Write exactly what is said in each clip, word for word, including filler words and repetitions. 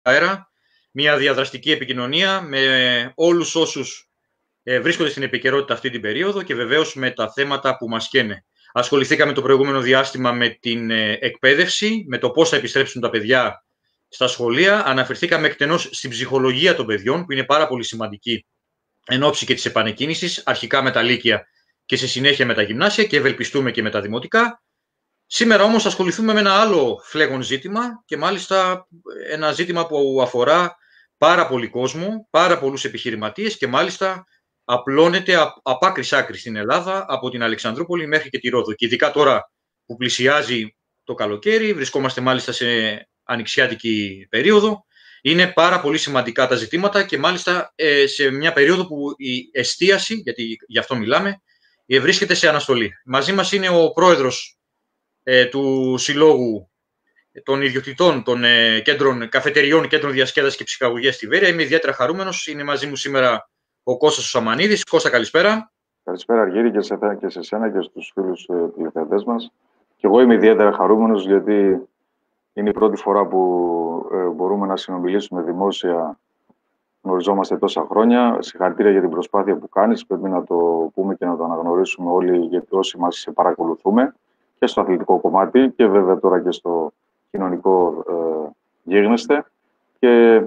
αέρα, μια διαδραστική επικοινωνία με όλους όσους ε, βρίσκονται στην επικαιρότητα αυτή την περίοδο και βεβαίως με τα θέματα που μας καίνε. Ασχοληθήκαμε το προηγούμενο διάστημα με την ε, εκπαίδευση, με το πώς θα επιστρέψουν τα παιδιά στα σχολεία. Αναφερθήκαμε εκτενώς στην ψυχολογία των παιδιών, που είναι πάρα πολύ σημαντική εν ώψη και της επανεκκίνησης, αρχικά με τα λύκεια και σε συνέχεια με τα γυμνάσια και ευελπιστούμε και με τα δημοτικά. Σήμερα όμως ασχοληθούμε με ένα άλλο φλέγον ζήτημα και μάλιστα ένα ζήτημα που αφορά πάρα πολύ κόσμο, πάρα πολλούς επιχειρηματίες και μάλιστα απλώνεται απ' άκρης άκρης στην Ελλάδα, από την Αλεξανδρούπολη μέχρι και τη Ρόδο. Και ειδικά τώρα που πλησιάζει το καλοκαίρι, βρισκόμαστε μάλιστα σε ανοιξιάτικη περίοδο, είναι πάρα πολύ σημαντικά τα ζητήματα και μάλιστα ε, σε μια περίοδο που η εστίαση, γιατί γι' αυτό μιλάμε, ε, βρίσκεται σε αναστολή. Μαζί μας είναι ο πρόεδρος ε, του Συλλόγου των Ιδιοκτητών των ε, κέντρων, καφετεριών, κέντρων διασκέδασης και ψυχαγωγίας στη Βέρεια. Είμαι ιδιαίτερα χαρούμενος. Είναι μαζί μου σήμερα ο Κώστας ο Σαμανίδης. Κώστα, καλησπέρα. Καλησπέρα, Αργύρη, και σε, και σε σένα και στους φίλους ε, τηλεθεατές μας. Και εγώ είμαι ιδιαίτερα χαρούμενος, γιατί είναι η πρώτη φορά που ε, μπορούμε να συνομιλήσουμε δημόσια. Γνωριζόμαστε τόσα χρόνια. Συγχαρητήρια για την προσπάθεια που κάνεις. Πρέπει να το πούμε και να το αναγνωρίσουμε όλοι, γιατί όσοι μας παρακολουθούμε και στο αθλητικό κομμάτι και βέβαια τώρα και στο κοινωνικό ε, γίγνεσθε. Και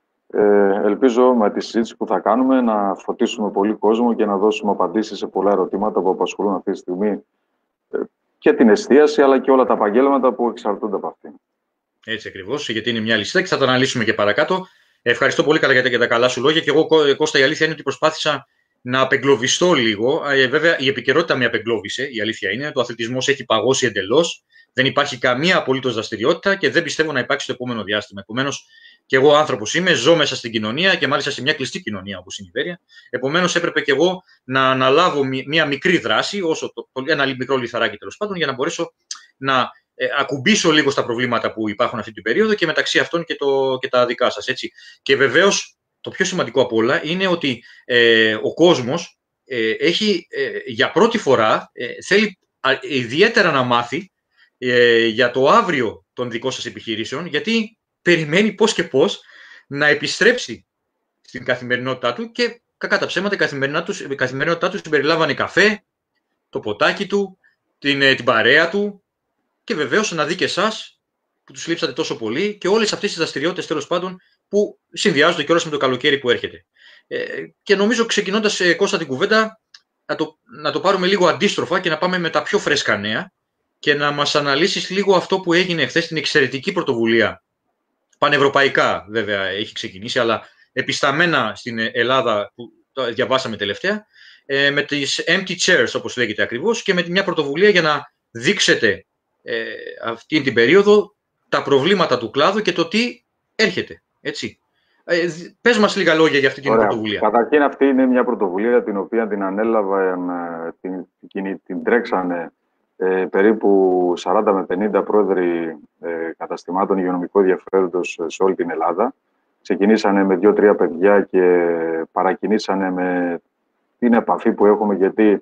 ε, ελπίζω με τη συζήτηση που θα κάνουμε να φωτίσουμε πολύ κόσμο και να δώσουμε απαντήσεις σε πολλά ερωτήματα που απασχολούν αυτή τη στιγμή ε, και την εστίαση, αλλά και όλα τα επαγγέλματα που εξαρτούνται από αυτήν. Έτσι ακριβώς, γιατί είναι μια λίστα και θα το αναλύσουμε και παρακάτω. Ευχαριστώ πολύ για τα καλά σου λόγια. Και εγώ, Κώστα, η αλήθεια είναι ότι προσπάθησα να απεγκλωβιστώ λίγο. Ε, βέβαια, η επικαιρότητα με απεγκλώβησε. Η αλήθεια είναι. Το αθλητισμός έχει παγώσει εντελώς. Δεν υπάρχει καμία απολύτως δραστηριότητα και δεν πιστεύω να υπάρξει το επόμενο διάστημα. Επομένως, και εγώ άνθρωπος είμαι, ζω μέσα στην κοινωνία και μάλιστα σε μια κλειστή κοινωνία όπως είναι η Βέρεια. Επομένως, έπρεπε και εγώ να αναλάβω μια μικρή δράση, όσο το, ένα μικρό λιθαράκι τέλος πάντων, για να μπορέσω να ε, ακουμπήσω λίγο στα προβλήματα που υπάρχουν αυτή την περίοδο και μεταξύ αυτών και, το, και τα δικά σας. Έτσι. Και βεβαίως, το πιο σημαντικό απ' όλα είναι ότι ε, ο κόσμος ε, έχει ε, για πρώτη φορά ε, θέλει α, ιδιαίτερα να μάθει ε, για το αύριο των δικών σας επιχειρήσεων, γιατί περιμένει πώς και πώς να επιστρέψει στην καθημερινότητά του και κακά τα ψέματα η καθημερινότητά του, καθημερινότητά του συμπεριλάμβανε καφέ, το ποτάκι του, την, την παρέα του και βεβαίως να δει και εσάς που τους λείψατε τόσο πολύ και όλες αυτές τις δραστηριότητες τέλος πάντων που συνδυάζονται κιόλας με το καλοκαίρι που έρχεται. Ε, και νομίζω ξεκινώντας, ε, Κώστα, την κουβέντα να το, να το πάρουμε λίγο αντίστροφα και να πάμε με τα πιο φρέσκα νέα και να μας αναλύσεις λίγο αυτό που έγινε χθες, την εξαιρετική πρωτοβουλία. Πανευρωπαϊκά βέβαια έχει ξεκινήσει, αλλά επισταμμένα στην Ελλάδα που το διαβάσαμε τελευταία, ε, με τις empty chairs όπως λέγεται ακριβώς και με μια πρωτοβουλία για να δείξετε ε, αυτή την περίοδο τα προβλήματα του κλάδου και το τι έρχεται. Έτσι. Ε, πες μας λίγα λόγια για αυτή την Ωραία. πρωτοβουλία. Καταρχήν αυτή είναι μια πρωτοβουλία την οποία την ανέλαβαν, την, την, την τρέξανε ε, περίπου σαράντα με πενήντα πρόεδροι ε, καταστημάτων υγειονομικού ενδιαφέροντος σε όλη την Ελλάδα. Ξεκινήσανε με δύο-τρία παιδιά και παρακινήσανε με την επαφή που έχουμε, γιατί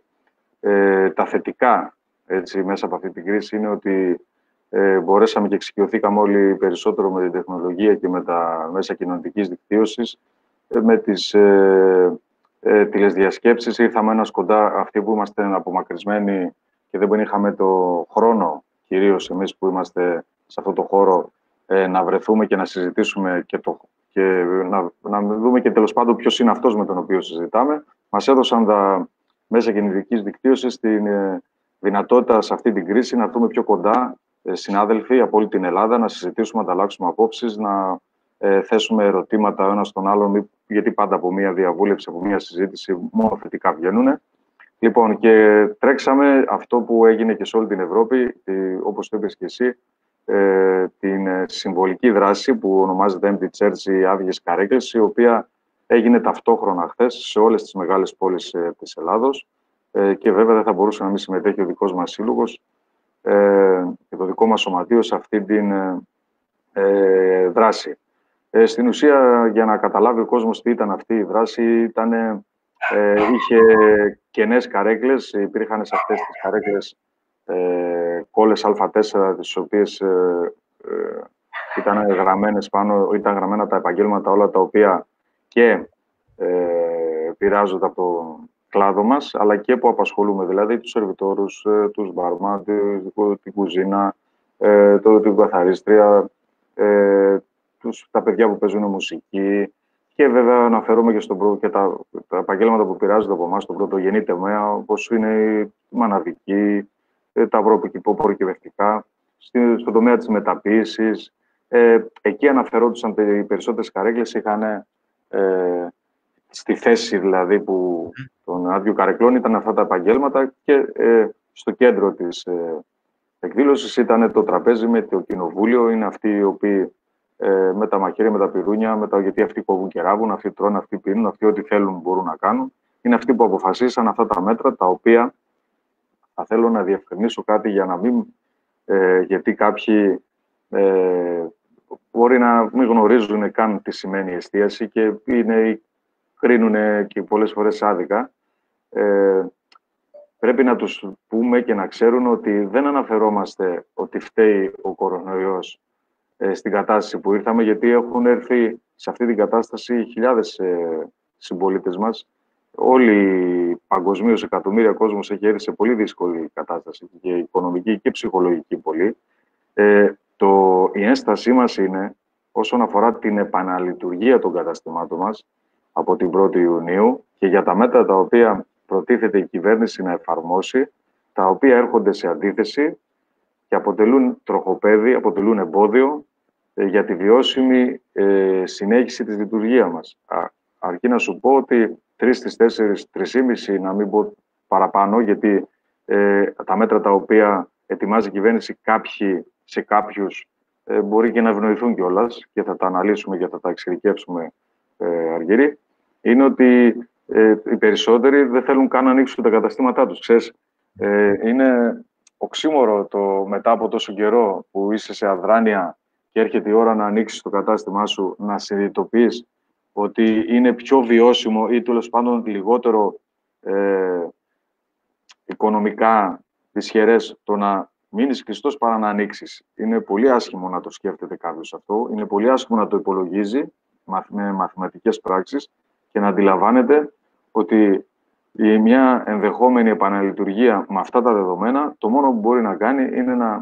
ε, τα θετικά έτσι, μέσα από αυτή την κρίση είναι ότι ε, μπορέσαμε και εξοικειωθήκαμε όλοι περισσότερο με την τεχνολογία και με τα μέσα κοινωνικής δικτύωσης, ε, με τις ε, ε, τηλεδιασκέψεις. Ήρθαμε ένας κοντά, αυτοί που είμαστε απομακρυσμένοι και δεν είχαμε το χρόνο, κυρίως εμείς που είμαστε σε αυτό το χώρο, ε, να βρεθούμε και να συζητήσουμε και, το, και να, να δούμε και τέλος πάντων ποιος είναι αυτός με τον οποίο συζητάμε. Μας έδωσαν τα μέσα κοινωνικής δικτύωσης την ε, δυνατότητα σε αυτή την κρίση να έρθουμε πιο κοντά, ε, συνάδελφοι από όλη την Ελλάδα, να συζητήσουμε, να ανταλλάξουμε απόψεις, να ε, θέσουμε ερωτήματα ο ένας στον άλλον, γιατί πάντα από μια διαβούλευση, από μια συζήτηση μόνο θετικά βγαίνουν. Λοιπόν, και τρέξαμε αυτό που έγινε και σε όλη την Ευρώπη, όπως το είπες και εσύ, ε, την συμβολική δράση που ονομάζεται empty chairs, οι άδειες καρέκλες, η οποία έγινε ταυτόχρονα χθες σε όλες τις μεγάλες πόλεις ε, της Ελλάδος ε, και βέβαια δεν θα μπορούσε να μην συμμετέχει ο δικός μας σύλλογος ε, και το δικό μας σωματείο σε αυτή την ε, δράση. Ε, στην ουσία, για να καταλάβει ο κόσμος τι ήταν αυτή η δράση, ήταν... Ε, είχε κενές καρέκλες, υπήρχαν σε αυτές τις καρέκλες ε, κόλλες Α τέσσερα, τις οποίες ε, ε, ήταν, γραμμένες πάνω, ήταν γραμμένα τα επαγγέλματα όλα τα οποία και ε, πειράζονται από το κλάδο μας, αλλά και που απασχολούμε, δηλαδή τους σερβιτόρους, ε, τους μπάρμαν, την κουζίνα, ε, το, την καθαρίστρια, ε, τους, τα παιδιά που παίζουν μουσική και βέβαια αναφέρομαι και, στον προ, και τα, τα επαγγέλματα που πειράζονται από εμάς στον πρωτογενή τομέα, όπως είναι η μαναδική, ε, τα αγροπροκυπευτικά, στον τομέα της μεταποίησης. Ε, εκεί αναφερόντουσαν οι περισσότερες καρέκλες, είχαν ε, στη θέση δηλαδή που των άδειου καρεκλών ήταν αυτά τα επαγγέλματα και ε, στο κέντρο της ε, εκδήλωσης ήταν το τραπέζι με το κοινοβούλιο. Είναι αυτοί οι οποίοι ε, με τα μαχαίρια, με τα πυρούνια, με τα, γιατί αυτοί κόβουν και ράβουν, αυτοί τρώνε, αυτοί πίνουν, αυτοί ό,τι θέλουν μπορούν να κάνουν. Είναι αυτοί που αποφασίσαν αυτά τα μέτρα, τα οποία θα θέλω να διευκρινίσω κάτι για να μην, ε, γιατί κάποιοι ε, μπορεί να μην γνωρίζουν καν τι σημαίνει εστίαση και είναι, κρίνουν και πολλές φορές άδικα. Ε, πρέπει να τους πούμε και να ξέρουν ότι δεν αναφερόμαστε ότι φταίει ο κορονοϊός ε, στην κατάσταση που ήρθαμε, γιατί έχουν έρθει σε αυτή την κατάσταση χιλιάδες ε, συμπολίτες μας. Όλοι παγκοσμίως, εκατομμύρια κόσμος έχει έρθει σε πολύ δύσκολη κατάσταση και οικονομική και ψυχολογική πολύ. Ε, το, η ένστασή μας είναι όσον αφορά την επαναλειτουργία των καταστημάτων μας από την πρώτη Ιουνίου και για τα μέτρα τα οποία προτίθεται η κυβέρνηση να εφαρμόσει, τα οποία έρχονται σε αντίθεση και αποτελούν τροχοπέδι, αποτελούν εμπόδιο ε, για τη βιώσιμη ε, συνέχιση της λειτουργίας μας. Α, αρκεί να σου πω ότι τρεις στις τέσσερις, τρεις και μισή, να μην πω παραπάνω, γιατί ε, τα μέτρα τα οποία ετοιμάζει η κυβέρνηση κάποιοι, σε κάποιους ε, μπορεί και να ευνοηθούν κιόλας και θα τα αναλύσουμε και θα τα εξειδικεύσουμε ε, αργύρι, είναι ότι ε, οι περισσότεροι δεν θέλουν καν να ανοίξουν τα καταστήματά τους. Ξέρεις, ε, είναι οξύμορο το μετά από τόσο καιρό που είσαι σε αδράνεια και έρχεται η ώρα να ανοίξεις το κατάστημά σου, να συνειδητοποιείς ότι είναι πιο βιώσιμο ή τέλος πάντων λιγότερο ε, οικονομικά δυσχερές το να μείνεις κλειστός παρά να ανοίξεις. Είναι πολύ άσχημο να το σκέφτεται κάποιος αυτό. Είναι πολύ άσχημο να το υπολογίζει με μαθηματικές πράξεις και να αντιλαμβάνεται ότι η μια ενδεχόμενη επαναλειτουργία με αυτά τα δεδομένα, το μόνο που μπορεί να κάνει είναι να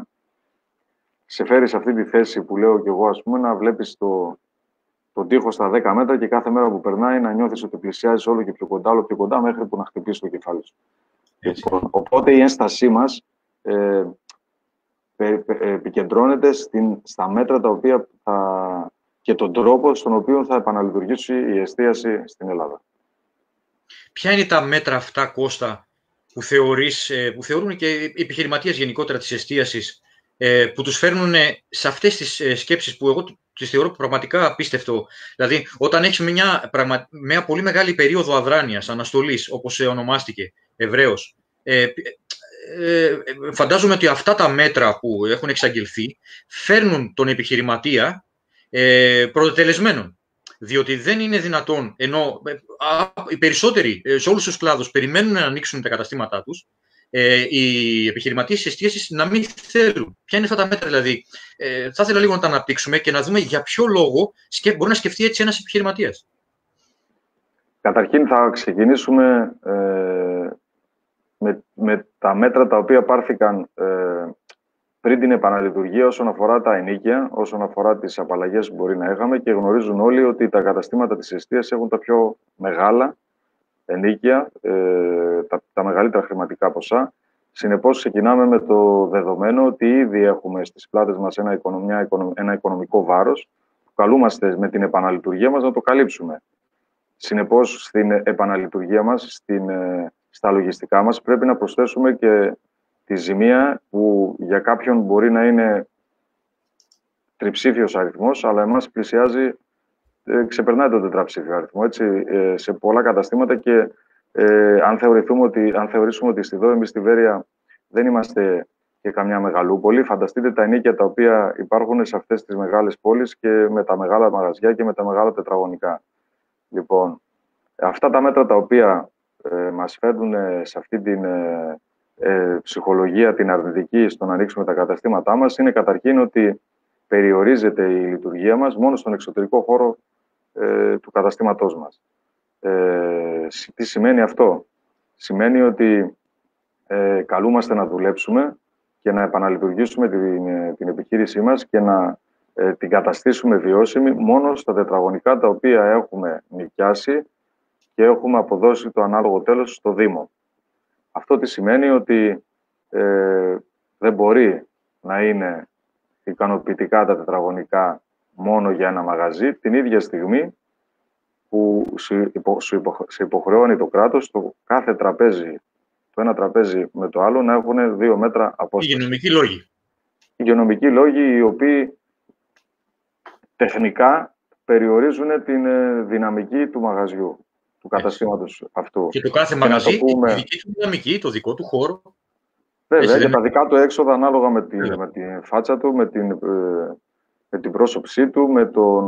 σε φέρει σε αυτή τη θέση που λέω και εγώ, ας πούμε, να βλέπεις το, τον τοίχο στα δέκα μέτρα και κάθε μέρα που περνάει να νιώθεις ότι πλησιάζεις όλο και πιο κοντά, όλο πιο κοντά, μέχρι που να χτυπήσει το κεφάλι σου. Λοιπόν, οπότε η ένστασή μας ε, ε, ε, επικεντρώνεται στην, στα μέτρα τα οποία θα, και τον τρόπο στον οποίο θα επαναλειτουργήσει η εστίαση στην Ελλάδα. Ποια είναι τα μέτρα αυτά, Κώστα, που, θεωρείς, που θεωρούν και οι επιχειρηματίες γενικότερα της εστίασης, που τους φέρνουν σε αυτές τις σκέψεις που εγώ τις θεωρώ πραγματικά απίστευτο? Δηλαδή, όταν έχεις μια, μια πολύ μεγάλη περίοδο αδράνειας, αναστολής, όπως ονομάστηκε ευρέως, ε, ε, φαντάζομαι ότι αυτά τα μέτρα που έχουν εξαγγελθεί φέρνουν τον επιχειρηματία ε, πρωτοτελεσμένον. Διότι δεν είναι δυνατόν, ενώ οι περισσότεροι σε όλους τους κλάδους περιμένουν να ανοίξουν τα καταστήματά τους, ε, οι επιχειρηματίες της εστίασης να μην θέλουν. Ποια είναι αυτά τα μέτρα, δηλαδή? Ε, θα ήθελα λίγο να τα αναπτύξουμε και να δούμε για ποιο λόγο μπορεί να σκεφτεί έτσι ένας επιχειρηματίας. Καταρχήν θα ξεκινήσουμε ε, με, με τα μέτρα τα οποία πάρθηκαν ε, πριν την επαναλειτουργία όσον αφορά τα ενοίκια, όσον αφορά τις απαλλαγές που μπορεί να είχαμε, και γνωρίζουν όλοι ότι τα καταστήματα της εστίασης έχουν τα πιο μεγάλα ενοίκια, ε, τα, τα μεγαλύτερα χρηματικά ποσά. Συνεπώς, ξεκινάμε με το δεδομένο ότι ήδη έχουμε στις πλάτες μας ένα, οικονομιά, ένα οικονομικό βάρος που καλούμαστε με την επαναλειτουργία μας να το καλύψουμε. Συνεπώς, στην επαναλειτουργία μας, στην, στα λογιστικά μας, πρέπει να προσθέσουμε και τη ζημία που για κάποιον μπορεί να είναι τριψήφιος αριθμός, αλλά εμάς πλησιάζει, ε, ξεπερνάει τον τετραψήφιο αριθμό, έτσι, ε, σε πολλά καταστήματα, και ε, αν, θεωρηθούμε ότι, αν θεωρήσουμε ότι στη Δόμη, στη Βέρεια δεν είμαστε και καμιά μεγαλούπολη, φανταστείτε τα ενοίκια τα οποία υπάρχουν σε αυτές τις μεγάλες πόλεις και με τα μεγάλα μαγαζιά και με τα μεγάλα τετραγωνικά. Λοιπόν, αυτά τα μέτρα τα οποία ε, μας φέρνουν σε αυτή την ε, ε, ψυχολογία, την αρνητική, στο να ανοίξουμε τα καταστήματά μας, είναι καταρχήν ότι περιορίζεται η λειτουργία μας μόνο στον εξωτερικό χώρο ε, του καταστήματός μας. Ε, τι σημαίνει αυτό? Σημαίνει ότι ε, καλούμαστε να δουλέψουμε και να επαναλειτουργήσουμε την, την επιχείρησή μας και να ε, την καταστήσουμε βιώσιμη μόνο στα τετραγωνικά τα οποία έχουμε νοικιάσει και έχουμε αποδώσει το ανάλογο τέλος στο Δήμο. Αυτό τι σημαίνει? Ότι ε, δεν μπορεί να είναι ικανοποιητικά τα τετραγωνικά μόνο για ένα μαγαζί την ίδια στιγμή που σου, υπο, σου υπο, υποχρεώνει το κράτος το κάθε τραπέζι, το ένα τραπέζι με το άλλο, να έχουν δύο μέτρα απόσταση. Υγειονομικοί λόγοι. Υγειονομικοί λόγοι οι οποίοι τεχνικά περιορίζουν την δυναμική του μαγαζιού, του καταστήματος αυτού. Και το κάθε μαγαζί έχει πούμε... τη δική του δυναμική, το δικό του χώρο. Βέβαια, και δεν... τα δικά του έξοδα ανάλογα με την, με την φάτσα του, με την, με την πρόσωψή του, με, τον,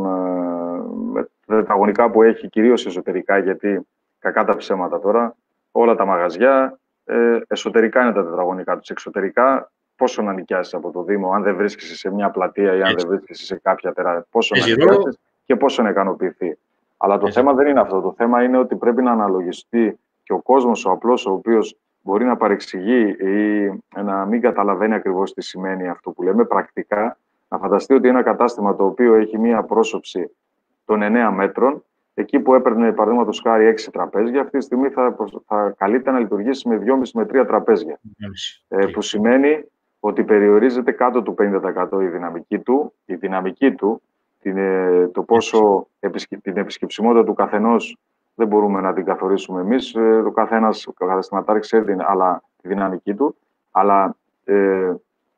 με τα τετραγωνικά που έχει, κυρίως εσωτερικά, γιατί κακά τα ψέματα τώρα, όλα τα μαγαζιά ε, εσωτερικά είναι τα τετραγωνικά τους. Εξωτερικά, πόσο να νοικιάσεις από το Δήμο, αν δεν βρίσκεσαι σε μια πλατεία ή αν Έτσι. δεν βρίσκεσαι σε κάποια τεράστια, πόσο να νοικιάσεις και πόσο να ικανοποιηθεί. Αλλά το Έτσι. θέμα δεν είναι αυτό. Το θέμα είναι ότι πρέπει να αναλογιστεί και ο κόσμος, ο απλός, ο οποίος μπορεί να παρεξηγεί ή να μην καταλαβαίνει ακριβώς τι σημαίνει αυτό που λέμε πρακτικά, να φανταστεί ότι ένα κατάστημα το οποίο έχει μία πρόσωψη των εννέα μέτρων, εκεί που έπαιρνε παραδείγματος χάρη έξι τραπέζια, αυτή τη στιγμή θα, θα καλείται να λειτουργήσει με δυόμισι με τρία τραπέζια. Ε, που σημαίνει ότι περιορίζεται κάτω του πενήντα τοις εκατό η δυναμική του, η δυναμική του την, το πόσο την επισκεψιμότητα του καθενός δεν μπορούμε να την καθορίσουμε εμείς. Ο καθένας, ο καταστηματάρχης ξέρει αλλά τη δυναμική του, αλλά ε,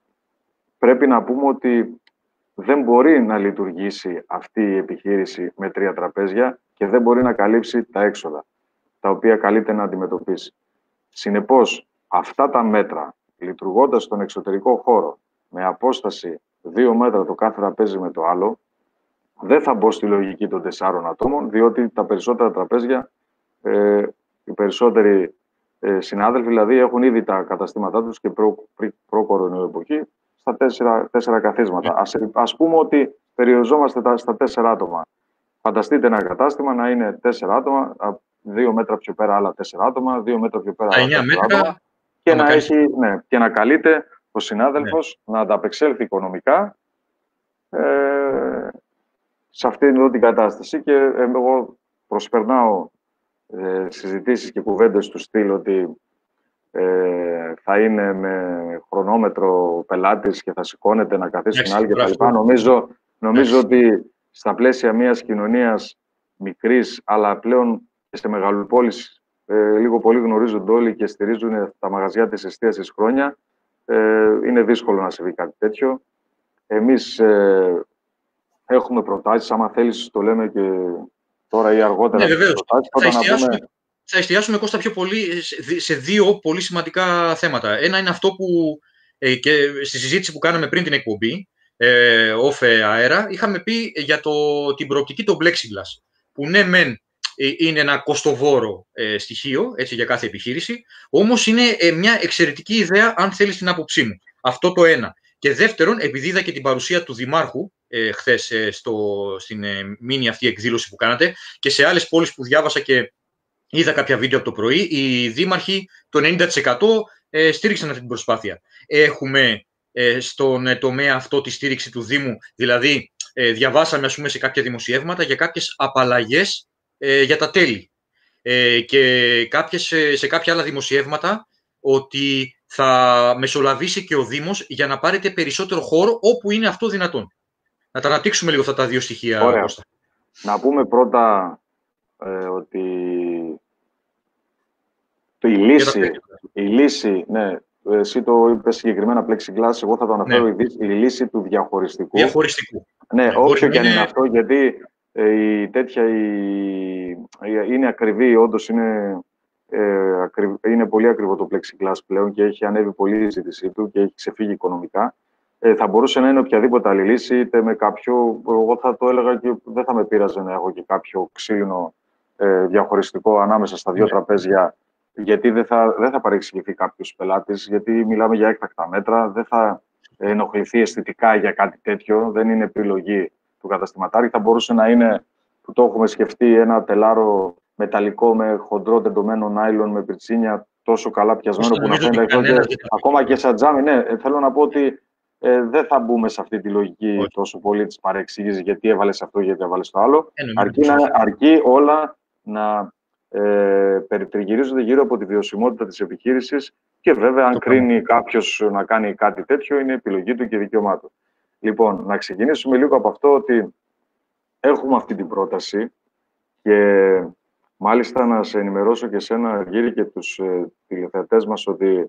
πρέπει να πούμε ότι δεν μπορεί να λειτουργήσει αυτή η επιχείρηση με τρία τραπέζια και δεν μπορεί να καλύψει τα έξοδα, τα οποία καλείται να αντιμετωπίσει. Συνεπώς, αυτά τα μέτρα, λειτουργώντας στον εξωτερικό χώρο, με απόσταση δύο μέτρα το κάθε τραπέζι με το άλλο, δεν θα μπω στη λογική των τεσσάρων ατόμων, διότι τα περισσότερα τραπέζια, ε, οι περισσότεροι ε, συνάδελφοι, δηλαδή, έχουν ήδη τα καταστήματά τους και προ, προ κορονοϊού εποχή στα τέσσερα, τέσσερα καθίσματα. Ας, ας πούμε ότι περιοριζόμαστε τα, στα τέσσερα άτομα. Φανταστείτε ένα κατάστημα να είναι τέσσερα άτομα, δύο μέτρα πιο πέρα άλλα τέσσερα άτομα, δύο μέτρα πιο πέρα άλλα τέσσερα άτομα και να, έχει, ναι, και να καλείται ο συνάδελφος ναι. να ανταπεξέλθει οικονομικά ε, σε αυτήν εδώ την κατάσταση. Και ε, εγώ προσπερνάω ε, συζητήσεις και κουβέντες του στυλ ότι ε, θα είναι με χρονόμετρο πελάτης και θα σηκώνεται να καθίσει στην άλλη κτλ. Νομίζω, νομίζω ότι στα πλαίσια μιας κοινωνίας μικρής, αλλά πλέον και σε μεγαλοπόλεις, ε, λίγο πολύ γνωρίζονται όλοι και στηρίζουν τα μαγαζιά της εστίασης χρόνια, ε, είναι δύσκολο να συμβεί κάτι τέτοιο. Εμείς ε, έχουμε προτάσεις, άμα θέλεις το λέμε και τώρα ή αργότερα. Ναι, βεβαίως. Θα εστιάσουμε, πούμε... θα εστιάσουμε, Κώστα, πιο πολύ σε δύο πολύ σημαντικά θέματα. Ένα είναι αυτό που ε, και στη συζήτηση που κάναμε πριν την εκπομπή, ε, off αέρα, είχαμε πει για το, την προοπτική των plexiglass, που ναι μεν ε, είναι ένα κοστοβόρο ε, στοιχείο έτσι, για κάθε επιχείρηση, όμως είναι ε, μια εξαιρετική ιδέα αν θέλεις την άποψή μου. Αυτό το ένα. Και δεύτερον, επειδή είδα και την παρουσία του Δημάρχου ε, χθες ε, στο, στην ε, μίνι αυτή εκδήλωση που κάνατε και σε άλλες πόλεις που διάβασα και είδα κάποια βίντεο από το πρωί, οι δήμαρχοι το ενενήντα τοις εκατό ε, στήριξαν αυτή την προσπάθεια. Έχουμε ε, στον ε, τομέα αυτό τη στήριξη του Δήμου, δηλαδή ε, διαβάσαμε ας πούμε, σε κάποια δημοσιεύματα για κάποιες απαλλαγές ε, για τα τέλη ε, και κάποιες, ε, σε κάποια άλλα δημοσιεύματα ότι θα μεσολαβήσει και ο Δήμος για να πάρετε περισσότερο χώρο όπου είναι αυτό δυνατόν. Να τα αναπτύξουμε λίγο αυτά τα δύο στοιχεία. Ωραία. Κώστα. Να πούμε πρώτα ε, ότι το, η, λύση, η λύση, ναι, εσύ το είπες συγκεκριμένα plexiglass, εγώ θα το αναφέρω ναι. η, η λύση του διαχωριστικού. Διαχωριστικού. Ναι, ναι όποιο και αν είναι αυτό, γιατί ε, η τέτοια η, η, είναι ακριβή, όντως είναι... Ε, είναι πολύ ακριβό το plexiglass πλέον και έχει ανέβει πολύ η ζήτησή του και έχει ξεφύγει οικονομικά. Ε, θα μπορούσε να είναι οποιαδήποτε άλλη λύση, είτε με κάποιο, εγώ θα το έλεγα και δεν θα με πείραζε να έχω και κάποιο ξύλινο ε, διαχωριστικό ανάμεσα στα δύο τραπέζια, γιατί δεν θα, δεν θα παρεξηγηθεί κάποιος πελάτης, γιατί μιλάμε για έκτακτα μέτρα, δεν θα, ενοχληθεί αισθητικά για κάτι τέτοιο. Δεν είναι επιλογή του καταστηματάρχη. Θα μπορούσε να είναι, που το έχουμε σκεφτεί, ένα τελάρο μεταλλικό με χοντρό τεντωμένο νάιλον με πριτσίνια, τόσο καλά πιασμένο που να φαίνεται εκτός. Και, ακόμα και σαν τζάμι, ναι, θέλω να πω ότι ε, δεν θα μπούμε σε αυτή τη λογική Όχι. τόσο πολύ της παρεξήγησης, γιατί έβαλες αυτό, γιατί έβαλες το άλλο. Ε, αρκεί, να, αρκεί όλα να ε, περιτριγυρίζονται γύρω από τη βιωσιμότητα της επιχείρησης και βέβαια αν το κρίνει κάποιος να κάνει κάτι τέτοιο είναι επιλογή του και δικαίωμά του. Λοιπόν, να ξεκινήσουμε λίγο από αυτό ότι έχουμε αυτή την πρόταση και μάλιστα να σε ενημερώσω και εσένα, Γύρι, και τους ε, τηλεθεατές μας ότι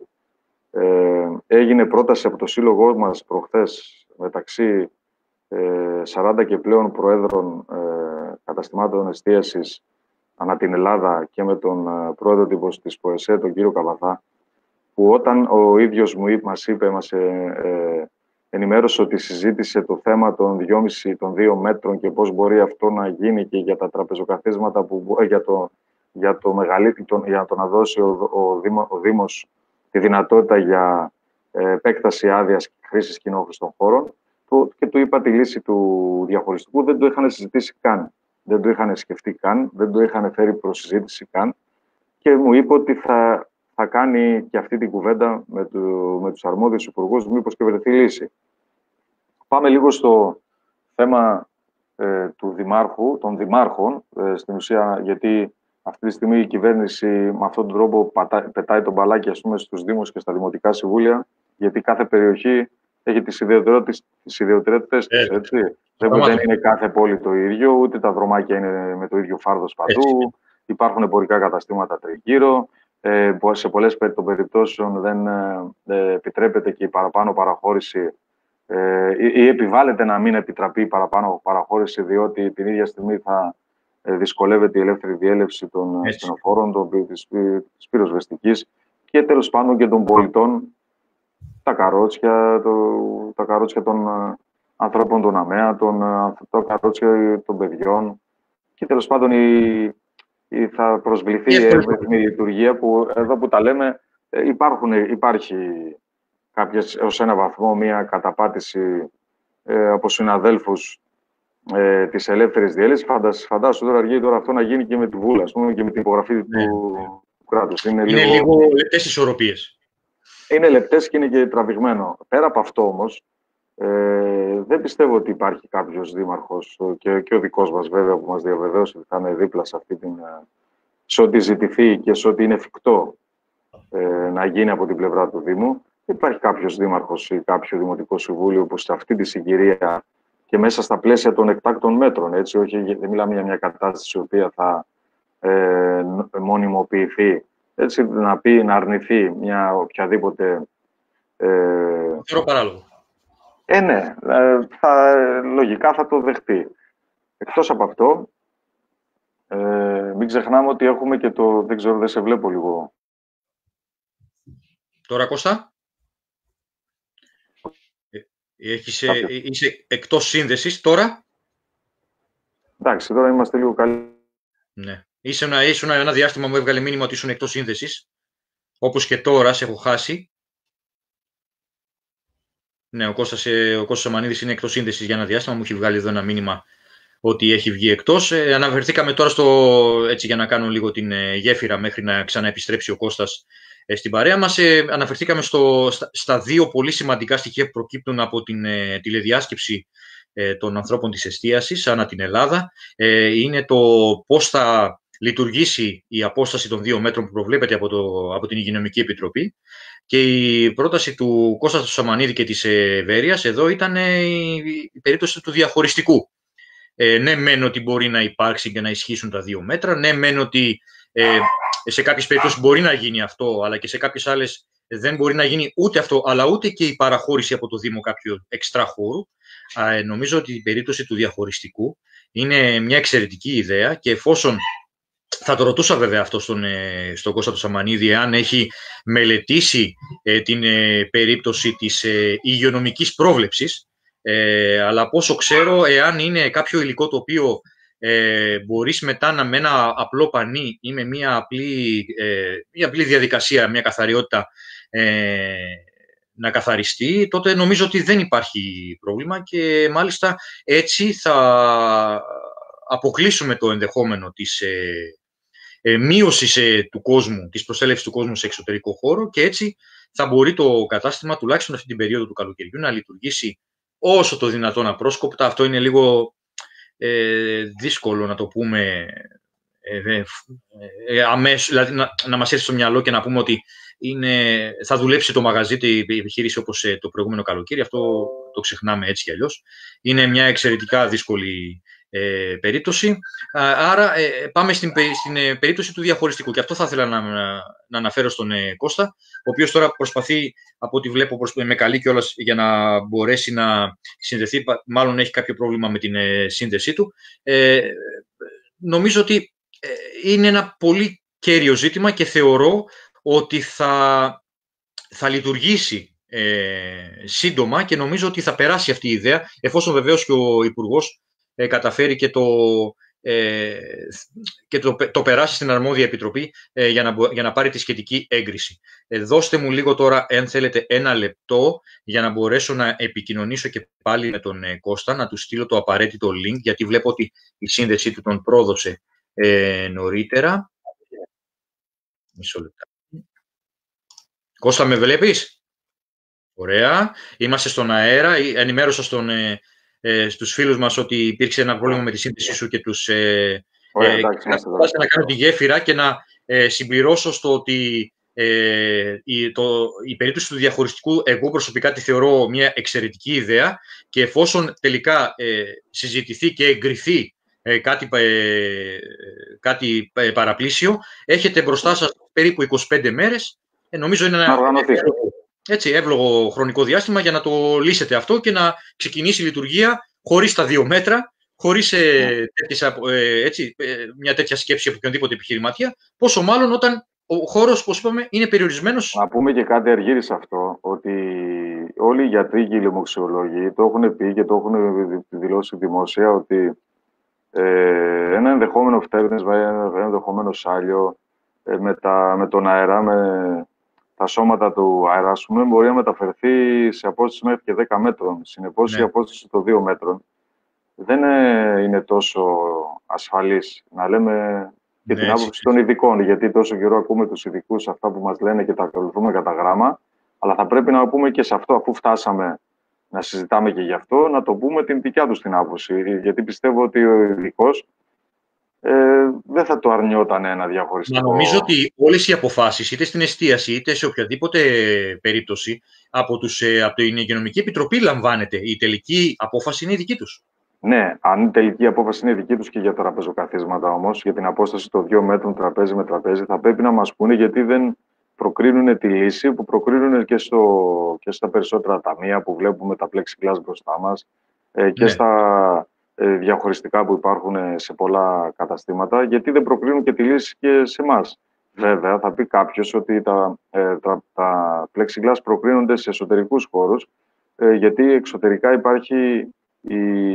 ε, έγινε πρόταση από το σύλλογό μας προχθές μεταξύ ε, σαράντα και πλέον προέδρων ε, καταστημάτων εστίασης ανά την Ελλάδα και με τον ε, πρόεδρο της ΠΟΕΣΕ, τον κύριο Καβαθά, που όταν ο ίδιος μου είπε, μας είπε, μας ε, ε, ενημέρωσε ότι συζήτησε το θέμα των δυόμισι των δύο μέτρων και πώς μπορεί αυτό να γίνει και για τα τραπεζοκαθίσματα, που, για, το, για, το μεγαλύτερο, για το να δώσει ο, ο, Δήμο, ο Δήμος τη δυνατότητα για ε, επέκταση άδειας χρήσης κοινόχρηστων χώρων, του, και του είπα τη λύση του διαχωριστικού. Δεν το είχαν συζητήσει καν, δεν το είχαν σκεφτεί καν, δεν το είχαν φέρει προς συζήτηση καν και μου είπε ότι θα, θα κάνει και αυτή την κουβέντα με, του, με τους αρμόδιους υπουργούς, μήπως και βρεθεί λύση. Πάμε λίγο στο θέμα ε, του Δημάρχου, των Δημάρχων, ε, στην ουσία, γιατί αυτή τη στιγμή η κυβέρνηση με αυτόν τον τρόπο πατά, πετάει τον μπαλάκι, ας πούμε, στους Δήμους και στα Δημοτικά Συμβούλια, γιατί κάθε περιοχή έχει τις ιδιαιτερότητες της, έτσι. Δεν, δεν είναι κάθε πόλη το ίδιο, ούτε τα δρομάκια είναι με το ίδιο φάρδος παντού. Έτσι. Υπάρχουν εμπορικά καταστήματα τριγύρω. Ε, σε πολλές των περιπτώσεων δεν ε, επιτρέπεται και η παραπάνω παραχώρηση ε, ή, ή επιβάλλεται να μην επιτραπεί η παραπάνω παραχώρηση, διότι την ίδια στιγμή θα ε, δυσκολεύεται η ελεύθερη διέλευση των ασθενοφόρων, της, της πυροσβεστικής και τέλος πάντων και των πολιτών, τα καρότσια, το, τα καρότσια των ανθρώπων των ΑΜΕΑ, των, τα καρότσια των παιδιών και τέλος πάντων η, η, θα προσβληθεί η εύρυθμη λειτουργία που εδώ που τα λέμε υπάρχουν, υπάρχει κάποιες, ως ένα βαθμό μια καταπάτηση ε, από συναδέλφους ε, της ελεύθερης διέλευσης. Φαντάσου, φαντάσου τώρα αργεί τώρα αυτό να γίνει και με τη Βούλα, ας πούμε, και με την υπογραφή ναι. του κράτους. Είναι, είναι λίγο, λίγο λεπτές ισορροπίες. Είναι λεπτές και είναι και τραβηγμένο. Πέρα από αυτό όμως, ε, δεν πιστεύω ότι υπάρχει κάποιος δήμαρχος και, και ο δικός μας βέβαια που μας διαβεβαίωσε ότι θα είναι δίπλα σε, αυτή την, σε ό,τι ζητηθεί και σε ό,τι είναι εφικτό ε, να γίνει από την πλευρά του Δήμου. Υπάρχει κάποιος δήμαρχος ή κάποιο δημοτικό συμβούλιο που σε αυτή τη συγκυρία και μέσα στα πλαίσια των εκτάκτων μέτρων, έτσι, όχι, δεν μιλάμε για μια κατάσταση η οποία θα ε, μονιμοποιηθεί, έτσι, να πει, να αρνηθεί μια οποιαδήποτε... Ε, παράλογο. Ε, ναι, ε, θα, λογικά θα το δεχτεί. Εκτός από αυτό, ε, μην ξεχνάμε ότι έχουμε και το... Δεν ξέρω, δεν σε βλέπω λίγο. Τώρα, Κώστα. Έχεις, είσαι εκτός σύνδεσης τώρα. Εντάξει, τώρα είμαστε λίγο καλοί. Ναι. Είσαι ένα, ήσουν ένα διάστημα μου έβγαλε μήνυμα ότι ήσουν εκτός σύνδεσης. Όπως και τώρα, σε έχω χάσει. Ναι, ο Κώστας, ο Κώστας Αμανίδης είναι εκτός σύνδεσης για ένα διάστημα. Μου έχει βγάλει εδώ ένα μήνυμα ότι έχει βγει εκτός. Ε, αναφερθήκαμε τώρα στο, έτσι για να κάνω λίγο την ε, γέφυρα μέχρι να ξαναεπιστρέψει ο Κώστας ε, στην παρέα μας. Ε, αναφερθήκαμε στο, στα, στα δύο πολύ σημαντικά στοιχεία που προκύπτουν από την ε, τηλεδιάσκεψη ε, των ανθρώπων της εστίασης ανά την Ελλάδα. Ε, είναι το πώς θα λειτουργήσει η απόσταση των δύο μέτρων που προβλέπεται από, το, από την Υγειονομική Επιτροπή. Και η πρόταση του Κώστα Σαμανίδη και της Ευέρειας εδώ ήταν η, η περίπτωση του διαχωριστικού. Ε, ναι, μεν ότι μπορεί να υπάρξει και να ισχύσουν τα δύο μέτρα. Ναι, μεν ότι ε, σε κάποιες περιπτώσεις μπορεί να γίνει αυτό, αλλά και σε κάποιες άλλες δεν μπορεί να γίνει ούτε αυτό, αλλά ούτε και η παραχώρηση από το Δήμο κάποιου εξτρά χώρου. Ε, νομίζω ότι η περίπτωση του διαχωριστικού είναι μια εξαιρετική ιδέα και εφόσον. Θα το ρωτούσα βέβαια αυτό στον, στον Κώστα του Σαμανίδη, αν έχει μελετήσει ε, την ε, περίπτωση της ε, υγειονομικής πρόβλεψης, ε, αλλά πόσο ξέρω, εάν είναι κάποιο υλικό το οποίο ε, μπορείς μετά να με ένα απλό πανί ή με μια απλή, ε, μια απλή διαδικασία, μια καθαριότητα, ε, να καθαριστεί, τότε νομίζω ότι δεν υπάρχει πρόβλημα και μάλιστα έτσι θα αποκλείσουμε το ενδεχόμενο της ε, ε, μείωσης ε, του κόσμου, της προσέλευσης του κόσμου σε εξωτερικό χώρο και έτσι θα μπορεί το κατάστημα τουλάχιστον αυτή την περίοδο του καλοκαιριού να λειτουργήσει όσο το δυνατόν απρόσκοπτα. Αυτό είναι λίγο ε, δύσκολο να το πούμε ε, ε, αμέσως, δηλαδή να, να μας έρθει στο μυαλό και να πούμε ότι είναι, θα δουλέψει το μαγαζί, η επιχείρηση όπως ε, το προηγούμενο καλοκαίρι. Αυτό το ξεχνάμε έτσι κι αλλιώς. Είναι μια εξαιρετικά δύσκολη ε, περίπτωση. Άρα ε, πάμε στην, στην ε, περίπτωση του διαχωριστικού. Και αυτό θα ήθελα να, να, να αναφέρω στον ε, Κώστα, ο οποίος τώρα προσπαθεί, από ό,τι βλέπω, με καλεί κιόλας για να μπορέσει να συνδεθεί. Μάλλον έχει κάποιο πρόβλημα με την ε, σύνδεσή του. Ε, νομίζω ότι ε, είναι ένα πολύ κέριο ζήτημα και θεωρώ ότι θα, θα λειτουργήσει ε, σύντομα και νομίζω ότι θα περάσει αυτή η ιδέα, εφόσον βεβαίως και ο Υπουργός ε, καταφέρει και, το, ε, και το, το περάσει στην αρμόδια επιτροπή ε, για, να, για να πάρει τη σχετική έγκριση. Ε, δώστε μου λίγο τώρα, αν θέλετε, ένα λεπτό για να μπορέσω να επικοινωνήσω και πάλι με τον ε, Κώστα, να του στείλω το απαραίτητο link, γιατί βλέπω ότι η σύνδεσή του τον πρόδωσε ε, νωρίτερα. Μισό λεπτό. Κώστα, με βλέπεις? Ωραία. Είμαστε στον αέρα. Ενημέρωσα στον, ε, ε, στους φίλους μας ότι υπήρξε ένα πρόβλημα με τη σύνδεσή σου και τους... Ε, Ωραία, ε, εντάξει, να, να κάνω τη γέφυρα και να ε, συμπληρώσω στο ότι ε, η, το, η περίπτωση του διαχωριστικού εγώ προσωπικά τη θεωρώ μια εξαιρετική ιδέα και εφόσον τελικά ε, συζητηθεί και εγκριθεί ε, κάτι, ε, κάτι ε, παραπλήσιο, έχετε μπροστά σας περίπου είκοσι πέντε μέρες. Ε, νομίζω είναι ένα εύλογο, έτσι, εύλογο χρονικό διάστημα για να το λύσετε αυτό και να ξεκινήσει η λειτουργία χωρίς τα δύο μέτρα, χωρίς ε, τέτοιες, ε, έτσι, ε, μια τέτοια σκέψη από οποιονδήποτε επιχειρηματία, πόσο μάλλον όταν ο χώρος, όπως είπαμε, είναι περιορισμένος. Να πούμε και κάτι Αργύρη σε αυτό, ότι όλοι οι γιατροί και οι λοιμοξιολόγοι το έχουν πει και το έχουν δηλώσει δημόσια ότι ε, ένα ενδεχόμενο φτέρνισμα, ένα ενδεχόμενο σάλιο ε, με, τα, με τον αέρα, με τα σώματα του αέρα, ας πούμε, μπορεί να μεταφερθεί σε απόσταση μέχρι και δέκα μέτρων. Συνεπώς, ναι, η απόσταση των δύο μέτρων δεν ε, είναι τόσο ασφαλής. Να λέμε και ναι, την άποψη έτσι των ειδικών, γιατί τόσο καιρό ακούμε τους ειδικούς αυτά που μας λένε και τα ακολουθούμε κατά γράμμα, αλλά θα πρέπει να πούμε και σε αυτό, αφού φτάσαμε να συζητάμε και γι' αυτό, να το πούμε την δικιά τους την άποψη. Γιατί πιστεύω ότι ο ειδικός ε, δεν θα το αρνιόταν ένα διαχωριστικό. Μα νομίζω ότι όλες οι αποφάσεις, είτε στην εστίαση είτε σε οποιαδήποτε περίπτωση, από, τους, από την Υγειονομική Επιτροπή λαμβάνεται. Η τελική απόφαση είναι η δική τους. Ναι, αν η τελική απόφαση είναι δική τους και για τραπεζοκαθίσματα όμως, για την απόσταση των δύο μέτρων τραπέζι με τραπέζι, θα πρέπει να μας πούνε γιατί δεν προκρίνουν τη λύση που προκρίνουν και, στο, και στα περισσότερα ταμεία που βλέπουμε τα plexiglass μπροστά μας ε, και ναι, στα ε, διαχωριστικά που υπάρχουν σε πολλά καταστήματα, γιατί δεν προκρίνουν και τη λύση και σε εμάς. Βέβαια, θα πει κάποιος ότι τα, ε, τα, τα plexiglass προκρίνονται σε εσωτερικούς χώρους, ε, γιατί εξωτερικά υπάρχει η,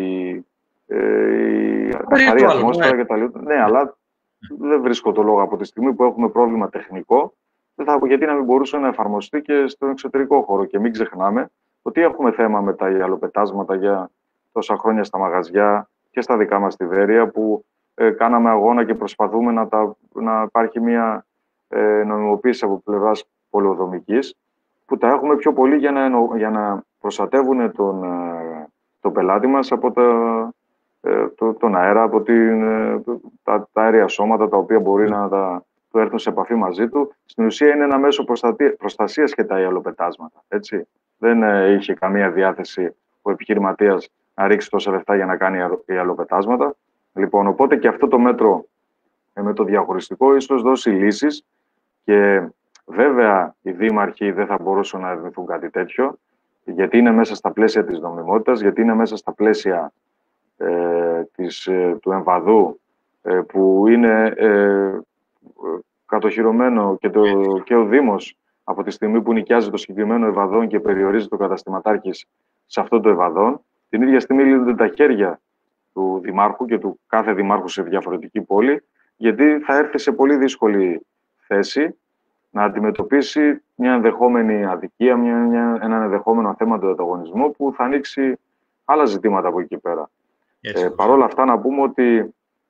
ε, η καθαρή ατμόσφαιρα και τα λοιπά. Ναι, αλλά δεν βρίσκω το λόγο από τη στιγμή που έχουμε πρόβλημα τεχνικό, δεν θα, γιατί να μην μπορούσε να εφαρμοστεί και στον εξωτερικό χώρο. Και μην ξεχνάμε ότι έχουμε θέμα με τα ιαλοπετάσματα για τόσα χρόνια στα μαγαζιά και στα δικά μας στη Βέρεια, που ε, κάναμε αγώνα και προσπαθούμε να, τα, να υπάρχει μια ε, νομιμοποίηση από πλευράς πολεοδομικής, που τα έχουμε πιο πολύ για να, για να προστατεύουν τον, τον πελάτη μας από τα, το, τον αέρα, από την, τα, τα αέρια σώματα τα οποία μπορεί να τα, το έρθουν σε επαφή μαζί του. Στην ουσία είναι ένα μέσο προστασίας και τα ιαλοπετάσματα. Έτσι. Δεν ε, είχε καμία διάθεση ο επιχειρηματίας να ρίξει τόσα λεφτά για να κάνει ιαλοπετάσματα. Λοιπόν, οπότε και αυτό το μέτρο ε, με το διαχωριστικό ίσως δώσει λύσεις και βέβαια οι δήμαρχοι δεν θα μπορούσαν να αρνηθούν κάτι τέτοιο, γιατί είναι μέσα στα πλαίσια της νομιμότητας, γιατί είναι μέσα στα πλαίσια ε, της, ε, του εμβαδού ε, που είναι ε, κατοχυρωμένο και, το, και ο Δήμος από τη στιγμή που νοικιάζει το συγκεκριμένο ευαδόν και περιορίζει το καταστηματάρχης σε αυτό το ευαδόν, την ίδια στιγμή λύνονται τα χέρια του Δημάρχου και του κάθε Δημάρχου σε διαφορετική πόλη, γιατί θα έρθει σε πολύ δύσκολη θέση να αντιμετωπίσει μια ενδεχόμενη αδικία, μια, μια, έναν ενδεχόμενο θέμα του ανταγωνισμού που θα ανοίξει άλλα ζητήματα από εκεί πέρα. Ε, Παρ' όλα αυτά να πούμε ότι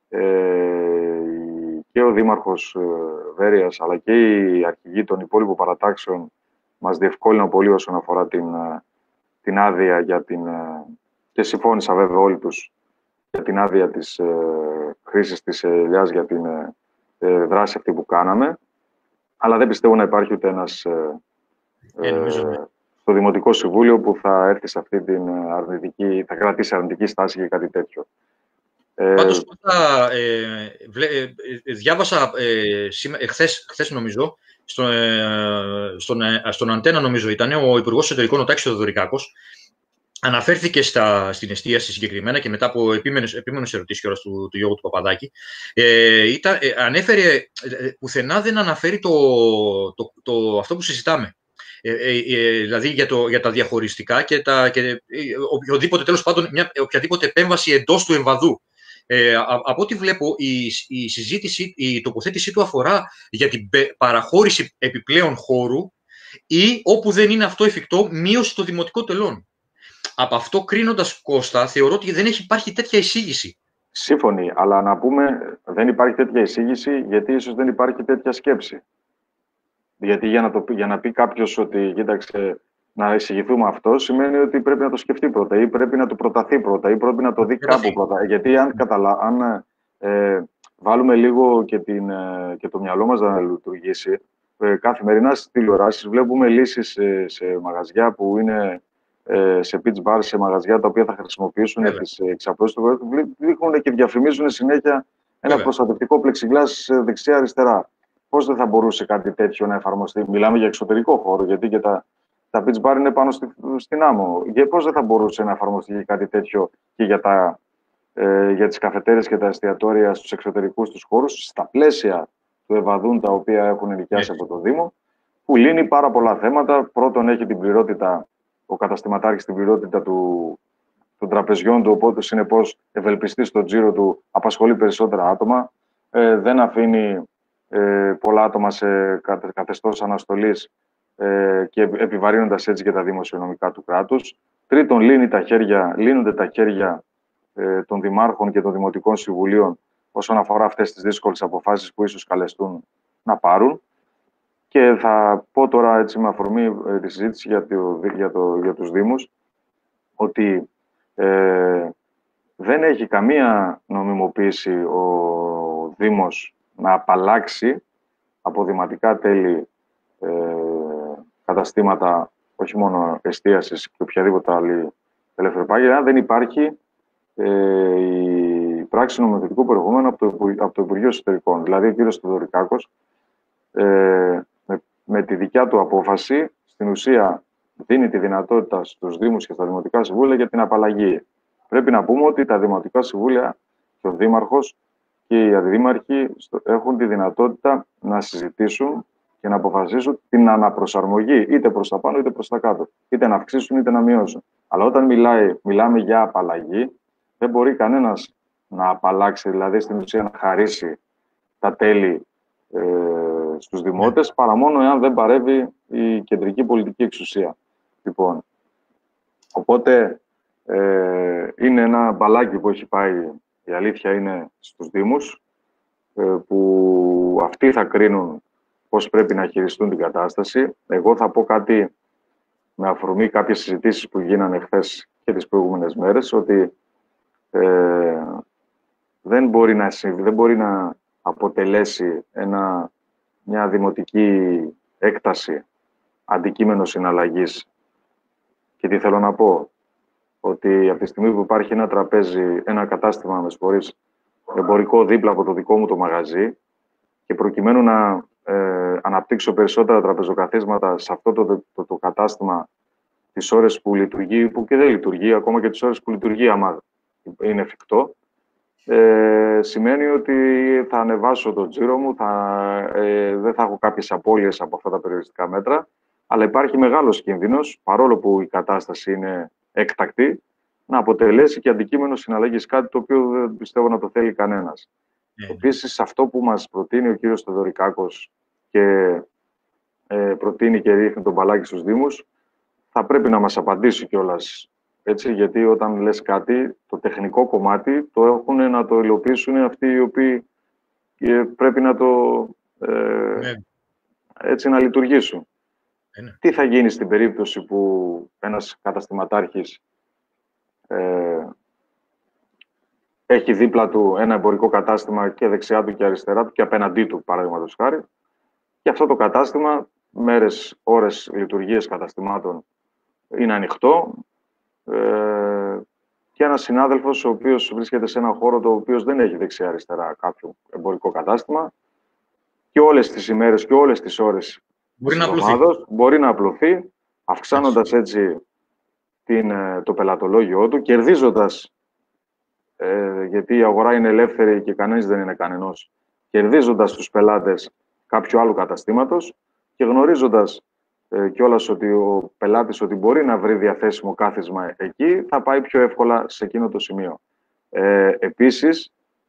ε, και ο Δήμαρχος Βέρειας αλλά και οι αρχηγοί των υπόλοιπων παρατάξεων μας διευκόλυναν πολύ όσον αφορά την, την άδεια για την, και συμφώνησα βέβαια όλοι τους για την άδεια της ε, χρήσης της ελιάς για την ε, δράση αυτή που κάναμε. Αλλά δεν πιστεύω να υπάρχει ούτε ένας ε, ε, στο Δημοτικό Συμβούλιο που θα έρθει σε αυτή την αρνητική, θα κρατήσει αρνητική στάση για κάτι τέτοιο. Πάντως, πάντα, ε, βλέ, ε, διάβασα ε, σήμα, ε, χθες, χθες νομίζω, στο, ε, στον, ε, στον Αντένα νομίζω ήταν ο Υπουργός Εσωτερικών ο Τάκης Θεοδωρικάκος, αναφέρθηκε στα, στην εστίαση συγκεκριμένα και μετά από επίμενες, επίμενες ερωτήσεις του, του Γιώργου του Παπαδάκη, ε, ήταν, ε, ανέφερε, ε, πουθενά δεν αναφέρει το, το, το, αυτό που συζητάμε. Ε, ε, ε, δηλαδή για, το, για τα διαχωριστικά και, τα, και ε, οποιοδήποτε, τέλος πάντων, μια, οποιαδήποτε επέμβαση εντός του εμβαδού. Ε, από ό,τι βλέπω, η, η συζήτηση, η τοποθέτησή του αφορά για την παραχώρηση επιπλέον χώρου ή, όπου δεν είναι αυτό εφικτό, μείωση των δημοτικών τελών. Από αυτό κρίνοντας, Κώστα, θεωρώ ότι δεν έχει υπάρχει τέτοια εισήγηση. Σύμφωνοι, αλλά να πούμε δεν υπάρχει τέτοια εισήγηση γιατί ίσως δεν υπάρχει τέτοια σκέψη. Γιατί για να, το, για να πει κάποιος ότι κοίταξε, να εισηγηθούμε αυτό, σημαίνει ότι πρέπει να το σκεφτεί πρώτα ή πρέπει να το προταθεί πρώτα ή πρέπει να το δει κάπου πρώτα. Γιατί αν, καταλα... αν ε, βάλουμε λίγο και, την, ε, και το μυαλό μας να λειτουργήσει, ε, καθημερινά στις τηλεοράσεις βλέπουμε λύσεις σε, σε μαγαζιά που είναι ε, σε pitch bar, σε μαγαζιά τα οποία θα χρησιμοποιήσουν yeah. τις εξαπλώσεις του κόσμου, δείχνουν και διαφημίζουν συνέχεια ένα yeah. προστατευτικό πλεξιγκλάς δεξιά-αριστερά. Πώς δεν θα μπορούσε κάτι τέτοιο να εφαρμοστεί? Μιλάμε για εξωτερικό χώρο, γιατί και τα, τα beach bar είναι πάνω στη, στην άμμο. Και πώς δεν θα μπορούσε να εφαρμοστεί κάτι τέτοιο και για, τα, ε, για τις καφετέρειες και τα εστιατόρια στους εξωτερικούς τους χώρους, στα πλαίσια του Ευαδούν, τα οποία έχουν ενοικιάσει από το Δήμο, που λύνει πάρα πολλά θέματα. Πρώτον, έχει την πληρότητα, ο καταστηματάρχης την πληρότητα του, των τραπεζιών του, οπότε συνεπώς ευελπιστεί στο τζίρο του, απασχολεί περισσότερα άτομα, ε, δεν αφήνει Ε, πολλά άτομα σε καθεστώς αναστολής ε, και επιβαρύνοντας έτσι και τα δημοσιονομικά του κράτους. Τρίτον, λύνει τα χέρια, λύνονται τα χέρια ε, των δημάρχων και των δημοτικών συμβουλίων όσον αφορά αυτές τις δύσκολες αποφάσεις που ίσως καλεστούν να πάρουν. Και θα πω τώρα έτσι με αφορμή ε, τη συζήτηση για, το, για, το, για τους Δήμους ότι ε, δεν έχει καμία νομιμοποίηση ο Δήμος να απαλλάξει από δημοτικά τέλη ε, καταστήματα, όχι μόνο εστίασης και οποιαδήποτε άλλη ελευθεροπάγια, αν δεν υπάρχει ε, η πράξη νομοθετικού περιεχομένου από το, από το Υπουργείο Εσωτερικών. Δηλαδή, ο κ. Θεοδωρικάκος, ε, με, με τη δικιά του απόφαση, στην ουσία δίνει τη δυνατότητα στους Δήμους και στα Δημοτικά Συμβούλια για την απαλλαγή. Πρέπει να πούμε ότι τα Δημοτικά Συμβούλια και ο Δήμαρχος και οι αντιδήμαρχοι έχουν τη δυνατότητα να συζητήσουν και να αποφασίσουν την αναπροσαρμογή είτε προς τα πάνω είτε προς τα κάτω. Είτε να αυξήσουν είτε να μειώσουν. Αλλά όταν μιλάει, μιλάμε για απαλλαγή, δεν μπορεί κανένας να απαλλάξει, δηλαδή στην ουσία να χαρίσει τα τέλη ε, στους δημότες, παρά μόνο εάν δεν παρεύει η κεντρική πολιτική εξουσία. Λοιπόν, οπότε ε, είναι ένα μπαλάκι που έχει πάει. Η αλήθεια είναι στους Δήμους, που αυτοί θα κρίνουν πώς πρέπει να χειριστούν την κατάσταση. Εγώ θα πω κάτι με αφορμή κάποιες συζητήσεις που γίνανε χθες και τις προηγούμενες μέρες, ότι ε, δεν, μπορεί να, δεν μπορεί να αποτελέσει ένα, μια δημοτική έκταση αντικείμενο συναλλαγής. Και τι θέλω να πω? Ότι από τη στιγμή που υπάρχει ένα τραπέζι, ένα κατάστημα, με συγχωρείς, εμπορικό δίπλα από το δικό μου το μαγαζί και προκειμένου να ε, αναπτύξω περισσότερα τραπεζοκαθίσματα σε αυτό το, το, το κατάστημα τις ώρες που λειτουργεί, που και δεν λειτουργεί, ακόμα και τις ώρες που λειτουργεί, άμα είναι εφικτό, ε, σημαίνει ότι θα ανεβάσω το τζίρο μου, θα, ε, δεν θα έχω κάποιες απώλειες από αυτά τα περιοριστικά μέτρα, αλλά υπάρχει μεγάλος κίνδυνος, παρόλο που η κατάσταση είναι έκτακτη, να αποτελέσει και αντικείμενο συναλλαγής, κάτι το οποίο δεν πιστεύω να το θέλει κανένας. Yeah. Επίσης, αυτό που μας προτείνει ο κύριος Θεοδωρικάκος και ε, προτείνει και ρίχνει τον μπαλάκι στους Δήμους, θα πρέπει να μας απαντήσει κιόλας. Έτσι, γιατί όταν λες κάτι, το τεχνικό κομμάτι το έχουν να το υλοποιήσουν αυτοί οι οποίοι ε, πρέπει να το ε, Ναι. έτσι να λειτουργήσουν. Ναι. Τι θα γίνει στην περίπτωση που ένας καταστηματάρχης ε, έχει δίπλα του ένα εμπορικό κατάστημα και δεξιά του και αριστερά του και απέναντί του, παραδείγματος χάρη, και αυτό το κατάστημα, μέρες, ώρες λειτουργίες καταστημάτων είναι ανοιχτό, ε, και ένας συνάδελφος ο οποίος βρίσκεται σε ένα χώρο το οποίο δεν έχει δεξιά-αριστερά κάποιο εμπορικό κατάστημα και όλες τις ημέρες και όλες τις ώρες μπορεί της να εβδομάδας μπορεί να απλωθεί, αυξάνοντας έτσι την, το πελατολόγιο του, κερδίζοντας, ε, γιατί η αγορά είναι ελεύθερη και κανείς δεν είναι κανενός, κερδίζοντας τους πελάτες κάποιου άλλου καταστήματος και γνωρίζοντας ε, κιόλας ότι ο πελάτης ότι μπορεί να βρει διαθέσιμο κάθισμα εκεί, θα πάει πιο εύκολα σε εκείνο το σημείο. Ε, επίσης,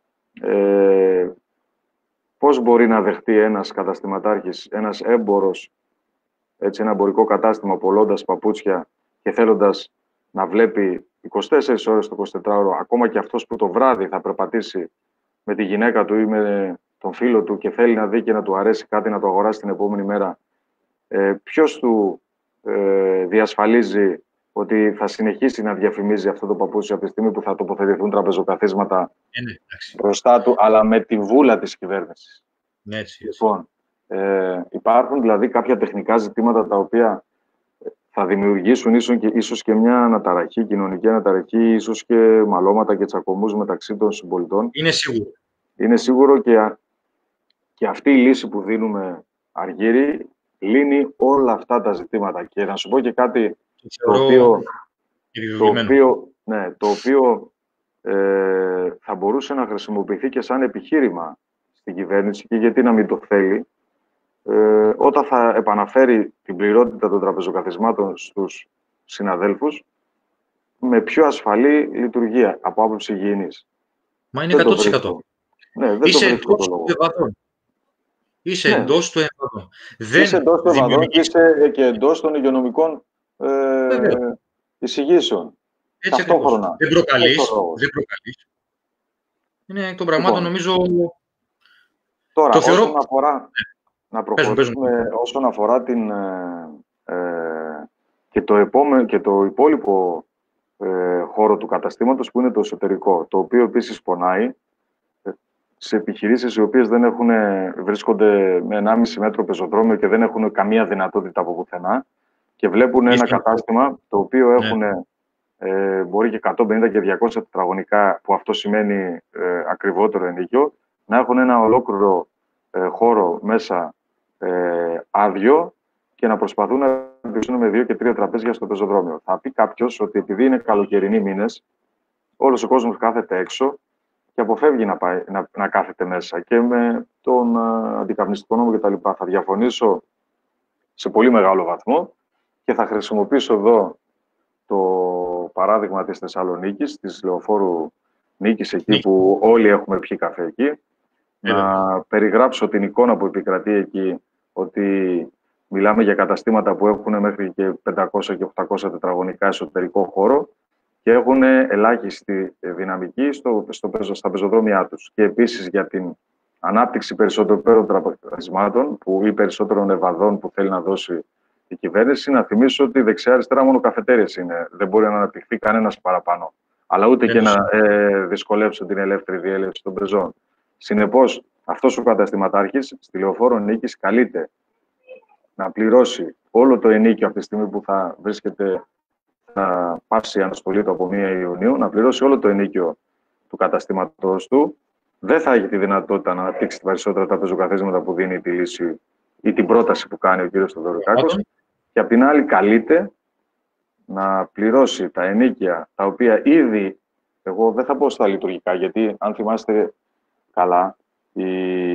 ε, πώς μπορεί να δεχτεί ένας καταστηματάρχης, ένας έμπορος, έτσι, ένα εμπορικό κατάστημα πωλώντας παπούτσια και θέλοντας να βλέπει είκοσι τέσσερις ώρες το εικοσιτετράωρο, ακόμα και αυτός που το βράδυ θα περπατήσει με τη γυναίκα του ή με τον φίλο του και θέλει να δει και να του αρέσει κάτι να το αγοράσει την επόμενη μέρα, ε, ποιος του ε, διασφαλίζει ότι θα συνεχίσει να διαφημίζει αυτό το παπούτσι από τη στιγμή που θα τοποθετηθούν τραπεζοκαθίσματα ναι, μπροστά του, αλλά με τη βούλα της κυβέρνησης. Ναι, έτσι, έτσι. Λοιπόν, ε, υπάρχουν δηλαδή κάποια τεχνικά ζητήματα τα οποία θα δημιουργήσουν ίσως και, ίσως και μια αναταραχή, κοινωνική αναταραχή, ίσως και μαλώματα και τσακωμούς μεταξύ των συμπολιτών. Είναι σίγουρο. Είναι σίγουρο και, και αυτή η λύση που δίνουμε, Αργύρη, λύνει όλα αυτά τα ζητήματα. Και να σου πω και κάτι το οποίο, το οποίο, ναι, το οποίο ε, θα μπορούσε να χρησιμοποιηθεί και σαν επιχείρημα στην κυβέρνηση, και γιατί να μην το θέλει, ε, όταν θα επαναφέρει την πληρότητα των τραπεζοκαθισμάτων στους συναδέλφους με πιο ασφαλή λειτουργία από άποψη υγιεινής. Μα είναι εκατό τοις εκατό. Ναι, δεν είσαι το εντός του ευαδών. Είσαι ναι. εντός του ευαδών. Δεν είσαι εντός του ευαδών και είσαι και εντός των υγειονομικών ε, εισηγήσεων. Έτσι ταυτόχρονα. Δεν προκαλείς. Δεν προκαλείς. Είναι εκ των πραγμάτων, λοιπόν, νομίζω... Τώρα, το θεωρώ... όσον αφορά... Ναι. Να προχωρήσουμε παίζουν. όσον αφορά την, ε, και, το επόμενο, και το υπόλοιπο ε, χώρο του καταστήματος που είναι το εσωτερικό, το οποίο επίσης πονάει σε επιχειρήσεις οι οποίες δεν έχουν, βρίσκονται με ενάμιση μέτρο πεζοδρόμιο και δεν έχουν καμία δυνατότητα από πουθενά και βλέπουν ένα κατάστημα το οποίο έχουν ναι. ε, μπορεί και εκατόν πενήντα και διακόσια τετραγωνικά, που αυτό σημαίνει ε, ακριβότερο ενοίκιο, να έχουν ένα ολόκληρο ε, χώρο μέσα ε, άδειο και να προσπαθούν να αντιμετωπίσουν με δύο και τρία τραπέζια στο πεζοδρόμιο. Θα πει κάποιος ότι επειδή είναι καλοκαιρινοί μήνες, όλος ο κόσμος κάθεται έξω και αποφεύγει να, πάει, να, να κάθεται μέσα. Και με τον uh, αντικαπνιστικό νόμο κτλ. Θα διαφωνήσω σε πολύ μεγάλο βαθμό και θα χρησιμοποιήσω εδώ το παράδειγμα της Θεσσαλονίκης, της Λεωφόρου Νίκης, εκεί Νίκη. που όλοι έχουμε πιει καφέ εκεί. Να περιγράψω την εικόνα που επικρατεί εκεί, ότι μιλάμε για καταστήματα που έχουν μέχρι και πεντακόσια και οχτακόσια τετραγωνικά εσωτερικό χώρο και έχουν ελάχιστη δυναμική στο, στο, στα πεζοδρόμια τους. Και επίσης για την ανάπτυξη περισσότερων τραπεζισμάτων ή περισσότερων ευαδών που θέλει να δώσει η κυβέρνηση, να θυμίσω ότι δεξιά-αριστερά μόνο καφετέριες είναι. Δεν μπορεί να αναπτυχθεί κανένας παραπάνω. Αλλά ούτε και να ε, δυσκολεύσουν την ελεύθερη διέλευση των πεζών. Συνεπώς, αυτός ο καταστηματάρχης στη Λεωφόρο Νίκης καλείται να πληρώσει όλο το ενοίκιο από τη στιγμή που θα βρίσκεται, θα πάψει η αναστολή του από πρώτη Ιουνίου, να πληρώσει όλο το ενοίκιο του καταστήματος του. Δεν θα έχει τη δυνατότητα να αναπτύξει περισσότερα τα πεζοκαθίσματα που δίνει τη λύση ή την πρόταση που κάνει ο κ. Θεοδωρικάκος. Και απ' την άλλη καλείται να πληρώσει τα ενοίκια τα οποία ήδη, εγώ δεν θα πω στα λειτουργικά, γιατί αν θυμάστε καλά, η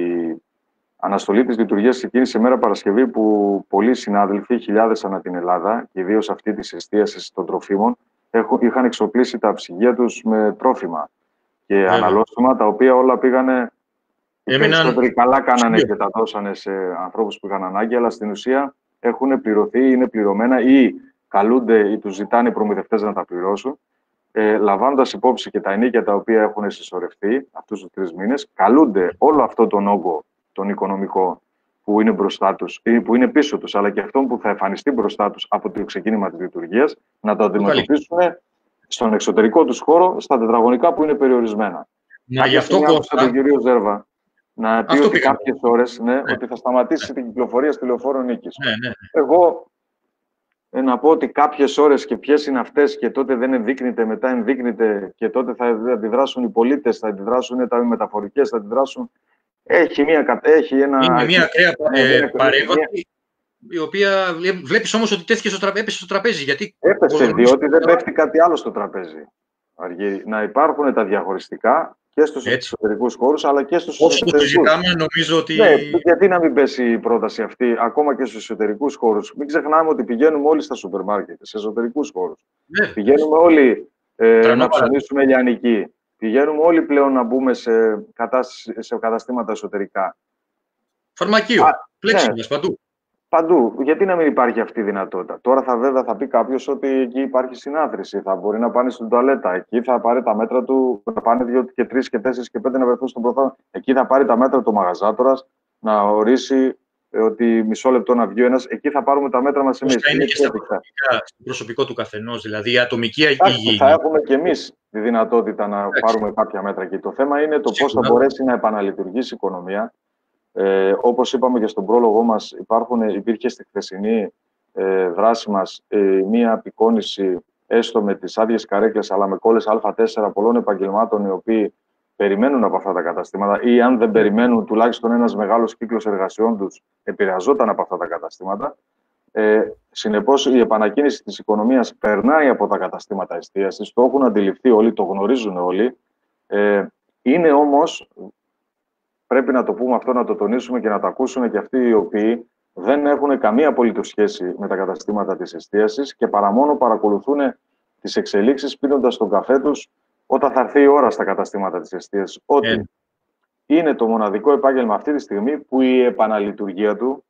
αναστολή της λειτουργίας ξεκίνησε μέρα Παρασκευή που πολλοί συνάδελφοι, χιλιάδες ανά την Ελλάδα, και ιδίως αυτή της εστίασης των τροφίμων, έχουν, είχαν εξοπλίσει τα ψυγεία τους με τρόφιμα και yeah. αναλώσιμα, τα οποία όλα πήγανε Οι περισσότεροι καλά κάνανε και τα δώσανε σε ανθρώπους που είχαν ανάγκη, αλλά στην ουσία έχουν πληρωθεί, είναι πληρωμένα ή καλούνται ή τους ζητάνε οι προμηθευτές να τα πληρώσουν. Ε, λαμβάνοντας υπόψη και τα ενίκια τα οποία έχουν συσσωρευτεί αυτούς τους τρεις μήνες, καλούνται όλο αυτό τον όγκο, τον οικονομικό που είναι μπροστά τους ή που είναι πίσω τους, αλλά και αυτό που θα εμφανιστεί μπροστά τους από το ξεκίνημα της λειτουργίας, να το αντιμετωπίσουν στον εξωτερικό τους χώρο, στα τετραγωνικά που είναι περιορισμένα. Μα γι' αυτό άκουσα τον κύριο Ζέρβα να πει ότι κάποιες ώρες ναι, ναι. ότι θα σταματήσει την κυκλοφορία στη Λεωφόρο Νίκης. Ναι, ναι. Εγώ ε, να πω ότι κάποιες ώρες και ποιες είναι αυτές και τότε δεν ενδείκνυται, μετά ενδείκνυται και τότε θα αντιδράσουν οι πολίτες, θα αντιδράσουν τα μεταφορικές, θα αντιδράσουν. Έχει, μια, έχει ένα... Είναι μια ακραία ε, παρέμβαση, η οποία βλέπεις όμως ότι τέθηκε στο τραπέζι, έπεσε στο τραπέζι. Γιατί έπεσε, διότι δεν πέφτει κάτι άλλο στο τραπέζι. Αργή. Να υπάρχουν τα διαχωριστικά και στους εξωτερικούς χώρους, αλλά και στους Όσο εσωτερικούς. Όσο το συζητάμε, νομίζω ότι... Ναι, γιατί να μην πέσει η πρόταση αυτή, ακόμα και στους εσωτερικούς χώρους. Μην ξεχνάμε ότι πηγαίνουμε όλοι στα σούπερ μάρκετ, σε εσωτερικούς χώρους. Ναι. Πηγαίνουμε όλοι ε, να ψωνίσουμε λιανική. Πηγαίνουμε όλοι πλέον να μπούμε σε, σε καταστήματα εσωτερικά. Φαρμακείο, πλέξιμες, ναι. Παντού. Παντού. Γιατί να μην υπάρχει αυτή η δυνατότητα. Τώρα θα βέβαια θα πει κάποιος ότι εκεί υπάρχει συνάθρηση. Θα μπορεί να πάνε στην τουαλέτα. Εκεί θα πάρει τα μέτρα του, να πάνε δύο και τρεις και τέσσερις και πέντε να βρεθούν στον προθάλαμο. Εκεί θα πάρει τα μέτρα του μαγαζάτορας να ορίσει ότι μισό λεπτό να βγει ο ένας. Εκεί θα πάρουμε τα μέτρα μας εμείς. Θα είναι και στα προσωπικά, στο προσωπικό του καθενός, δηλαδή η ατομική υγιεινή. Θα έχουμε και εμείς τη δυνατότητα να Άξι. πάρουμε κάποια μέτρα εκεί. Το θέμα είναι το πώς θα μπορέσει να επαναλειτουργήσει η οικονομία. Ε, όπως είπαμε και στον πρόλογό μας, υπάρχουν, υπήρχε στη χθεσινή ε, δράση μας ε, μία απεικόνηση έστω με τις άδειες καρέκλες αλλά με κόλλες Α τέσσερα πολλών επαγγελμάτων οι οποίοι περιμένουν από αυτά τα καταστήματα ή αν δεν περιμένουν τουλάχιστον ένας μεγάλος κύκλος εργασιών τους επηρεαζόταν από αυτά τα καταστήματα. Ε, συνεπώς η επανακίνηση της οικονομίας περνάει από τα καταστήματα εστίασης, το έχουν αντιληφθεί όλοι, το γνωρίζουν όλοι. Ε, είναι όμως... Πρέπει να το πούμε αυτό, να το τονίσουμε και να το ακούσουν και αυτοί οι οποίοι δεν έχουν καμία απολύτως σχέση με τα καταστήματα της εστίασης και παρά μόνο παρακολουθούν τις εξελίξεις πίνοντας τον καφέ τους όταν θα έρθει η ώρα στα καταστήματα της εστίασης. Ότι ε. είναι το μοναδικό επάγγελμα αυτή τη στιγμή που η επαναλειτουργία του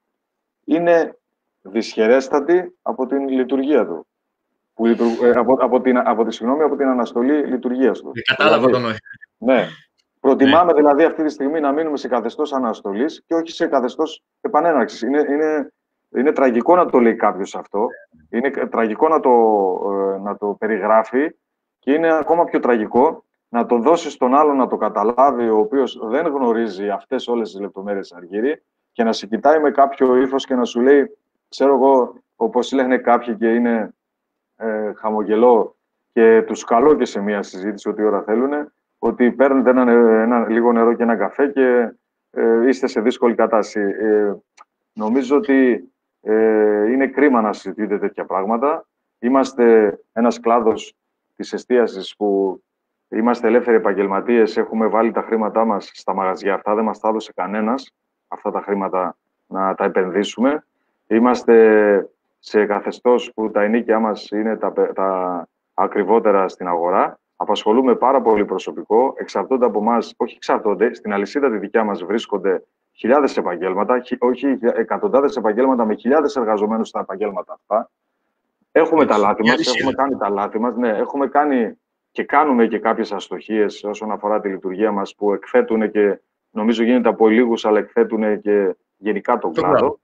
είναι δυσχερέστατη από την λειτουργία του. Που λειτουργ... από, από, την, από, τη, συγγνώμη, από την αναστολή λειτουργίας του. Κατάλαβα δηλαδή, τον ναι. Προτιμάμε ναι. δηλαδή αυτή τη στιγμή να μείνουμε σε καθεστώς αναστολής και όχι σε καθεστώς επανέναρξης. Είναι, είναι, είναι τραγικό να το λέει κάποιος αυτό. Είναι τραγικό να το, να το περιγράφει και είναι ακόμα πιο τραγικό να το δώσει στον άλλον να το καταλάβει, ο οποίος δεν γνωρίζει αυτές όλες τις λεπτομέρειες, Αργύρη, και να σε κοιτάει με κάποιο ύφος και να σου λέει, ξέρω εγώ, όπως λένε κάποιοι και είναι ε, χαμογελό και τους καλώ και σε μια συζήτηση ό,τι ώρα θέλουν, ότι παίρνετε ένα, ένα, λίγο νερό και ένα καφέ και ε, είστε σε δύσκολη κατάσταση. Ε, νομίζω ότι ε, είναι κρίμα να συζητείτε τέτοια πράγματα. Είμαστε ένας κλάδος της εστίασης που είμαστε ελεύθεροι επαγγελματίες, έχουμε βάλει τα χρήματά μας στα μαγαζιά αυτά, δεν μας τα έδωσε κανένας αυτά τα χρήματα να τα επενδύσουμε. Είμαστε σε καθεστώς που τα ενίκια μας είναι τα, τα ακριβότερα στην αγορά. Απασχολούμε πάρα πολύ προσωπικό, εξαρτώνται από εμάς, όχι εξαρτώνται, στην αλυσίδα τη δικιά μας βρίσκονται χιλιάδες επαγγέλματα, όχι εκατοντάδες επαγγέλματα με χιλιάδες εργαζομένους στα επαγγέλματα αυτά. Έχουμε τα λάθη μας, έχουμε κάνει τα λάθη μας, ναι, έχουμε κάνει και κάνουμε και κάποιες αστοχίες όσον αφορά τη λειτουργία μας που εκθέτουν και νομίζω γίνεται από λίγους, αλλά εκθέτουν και γενικά τον κλάδο.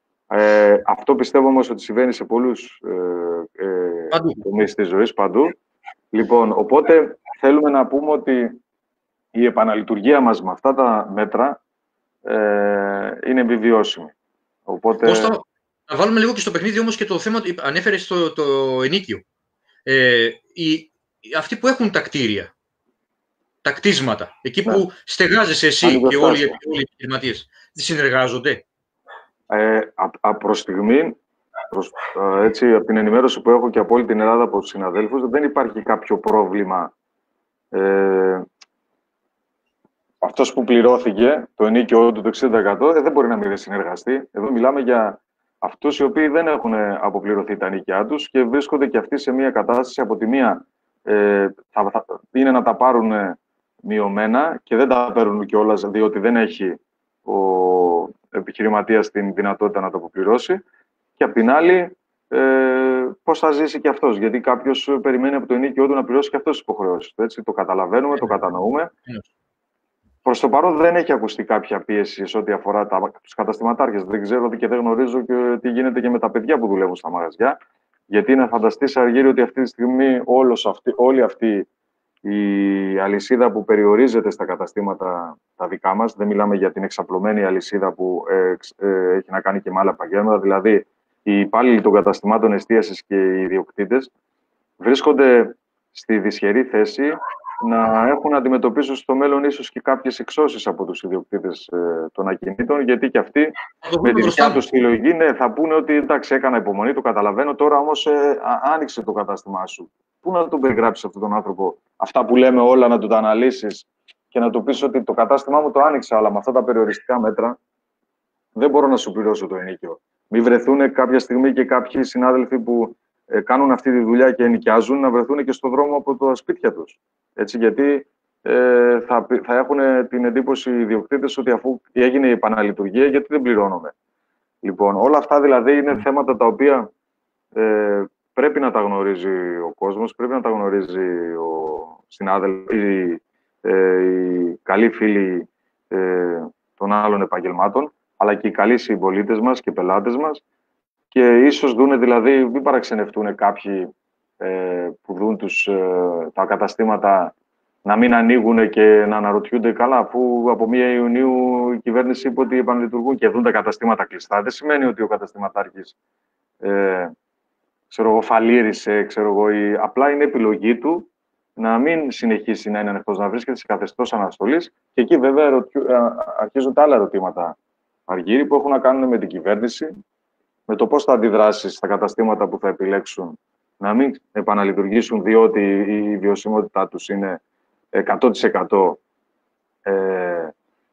Ε, αυτό πιστεύω όμως ότι συμβαίνει σε πολλούς ε, ε, τομείς της ζωής, παντού. Λοιπόν, οπότε θέλουμε να πούμε ότι η επαναλειτουργία μας με αυτά τα μέτρα ε, είναι επιβιώσιμη. Οπότε... Κώστα, να βάλουμε λίγο και στο παιχνίδι όμως και το θέμα, ανέφερε στο το ενίκιο. Ε, οι, αυτοί που έχουν τα κτίρια, τα κτίσματα, εκεί ναι. που στεγάζεσαι εσύ και όλοι, όλοι οι επιχειρηματίες, συνεργάζονται. Ε, προς στιγμή, προς, έτσι, από την ενημέρωση που έχω και από όλη την Ελλάδα από τους συναδέλφους, δεν υπάρχει κάποιο πρόβλημα. Ε, αυτός που πληρώθηκε, το ενίκιο του το εξήντα τοις εκατό, ε, δεν μπορεί να μην συνεργαστεί. Εδώ μιλάμε για αυτούς οι οποίοι δεν έχουν αποπληρωθεί τα ενοίκια τους και βρίσκονται και αυτοί σε μια κατάσταση από τη μία ε, θα, θα, είναι να τα πάρουν μειωμένα και δεν τα παίρνουν κιόλας, διότι δεν έχει ο επιχειρηματίας την δυνατότητα να το αποπληρώσει. Και απ' την άλλη, ε, πώς θα ζήσει και αυτός. Γιατί κάποιος περιμένει από το ενοίκιό του να πληρώσει και αυτός τις υποχρεώσεις του. Έτσι, το καταλαβαίνουμε, το κατανοούμε. Προς το παρόν δεν έχει ακουστεί κάποια πίεση σε ό,τι αφορά τους καταστηματάρχες. Δεν ξέρω και δεν γνωρίζω και τι γίνεται και με τα παιδιά που δουλεύουν στα μαγαζιά. Γιατί να φανταστείς, Αργύρη, ότι αυτή τη στιγμή όλος αυτή, όλη αυτή η αλυσίδα που περιορίζεται στα καταστήματα τα δικά μας, δεν μιλάμε για την εξαπλωμένη αλυσίδα που ε, ε, έχει να κάνει και με άλλα επαγγέλματα, δηλαδή οι υπάλληλοι των καταστημάτων εστίασης και οι ιδιοκτήτες βρίσκονται στη δυσχερή θέση να έχουν να αντιμετωπίσουν στο μέλλον ίσως και κάποιες εξώσεις από τους ιδιοκτήτες ε, των ακινήτων, γιατί και αυτοί με τη δικιά τους συλλογή ναι, θα πούνε ότι εντάξει, έκανα υπομονή, το καταλαβαίνω, τώρα όμως ε, άνοιξε το κατάστημά σου. Πού να τον περιγράψεις αυτόν τον άνθρωπο, αυτά που λέμε όλα να του τα αναλύσεις και να του πεις ότι το κατάστημά μου το άνοιξα, αλλά με αυτά τα περιοριστικά μέτρα δεν μπορώ να σου πληρώσω το ενοίκιο. Μην βρεθούν κάποια στιγμή και κάποιοι συνάδελφοι που ε, κάνουν αυτή τη δουλειά και ενοικιάζουν να βρεθούν και στον δρόμο από τα σπίτια τους. Έτσι, γιατί ε, θα, θα έχουν την εντύπωση οι ιδιοκτήτες ότι αφού έγινε η επαναλειτουργία, γιατί δεν πληρώνουμε. Λοιπόν, όλα αυτά δηλαδή είναι θέματα τα οποία ε, πρέπει να τα γνωρίζει ο κόσμος, πρέπει να τα γνωρίζει ο συνάδελφος, οι, ε, οι καλοί φίλοι ε, των άλλων επαγγελμάτων, αλλά και οι καλοί συμπολίτες μας και πελάτες μας. Και ίσως δούνε, δηλαδή, μην παραξενευτούν κάποιοι ε, που δουν τους, ε, τα καταστήματα να μην ανοίγουν και να αναρωτιούνται καλά, αφού από πρώτη Ιουνίου η κυβέρνηση είπε ότι επαναλειτουργούν και δουν τα καταστήματα κλειστά. Δεν σημαίνει ότι ο καταστηματάρχης ε, ξέρω εγώ, φαλήρισε, ξέρω εγώ, ή, απλά είναι επιλογή του να μην συνεχίσει να είναι ανοιχτός, να βρίσκεται σε καθεστώς αναστολής. Και εκεί βέβαια ερωτιού, αρχίζουν τα άλλα ερωτήματα, Αργύρη, που έχουν να κάνουν με την κυβέρνηση, με το πώς θα αντιδράσει στα καταστήματα που θα επιλέξουν να μην επαναλειτουργήσουν, διότι η βιωσιμότητά τους είναι εκατό τοις εκατό ε,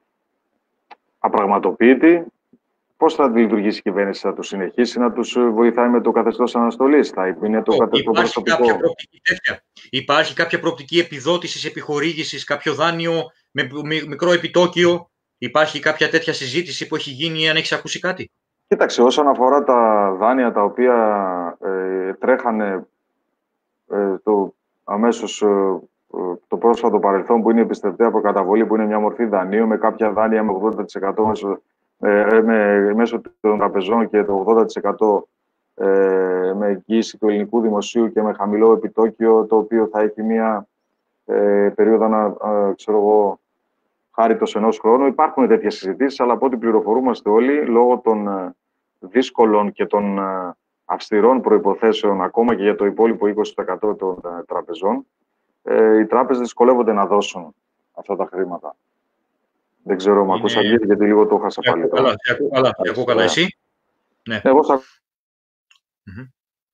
απραγματοποιητή. Πώς θα λειτουργήσει η κυβέρνηση, θα τους συνεχίσει να τους βοηθάει με το καθεστώς αναστολής, θα είναι το καθεστώς προσωπικό. Κάποια προοπτική τέτοια. Υπάρχει κάποια προοπτική επιδότησης, επιχορήγησης, κάποιο δάνειο με μικρό επιτόκιο. Υπάρχει κάποια τέτοια συζήτηση που έχει γίνει, αν έχεις ακούσει κάτι? Κοίταξε, όσον αφορά τα δάνεια τα οποία ε, τρέχανε ε, το, αμέσως ε, το πρόσφατο παρελθόν, που είναι η επιστρεπτέα προκαταβολή, που είναι μια μορφή δανείου με κάποια δάνεια με ογδόντα τοις εκατό μέσω, ε, με, μέσω των τραπεζών και το ογδόντα τοις εκατό ε, με εγγύηση του ελληνικού δημοσίου και με χαμηλό επιτόκιο, το οποίο θα έχει μια ε, περίοδο να, ε, ξέρω εγώ, χάριτος ενός χρόνου. Υπάρχουν τέτοιες συζητήσεις, αλλά από ό,τι πληροφορούμαστε όλοι, λόγω των ε, δύσκολων και των ε, αυστηρών προϋποθέσεων, ακόμα και για το υπόλοιπο είκοσι τοις εκατό των ε, τραπεζών, ε, οι τράπεζες δυσκολεύονται να δώσουν αυτά τα χρήματα. Δεν ξέρω, με ακούς, Αργύρη, γιατί λίγο το χάσα πάλι. Καλά, καλά, εγώ καλά, εσύ. Ναι. Εγώ θα... Mm-hmm.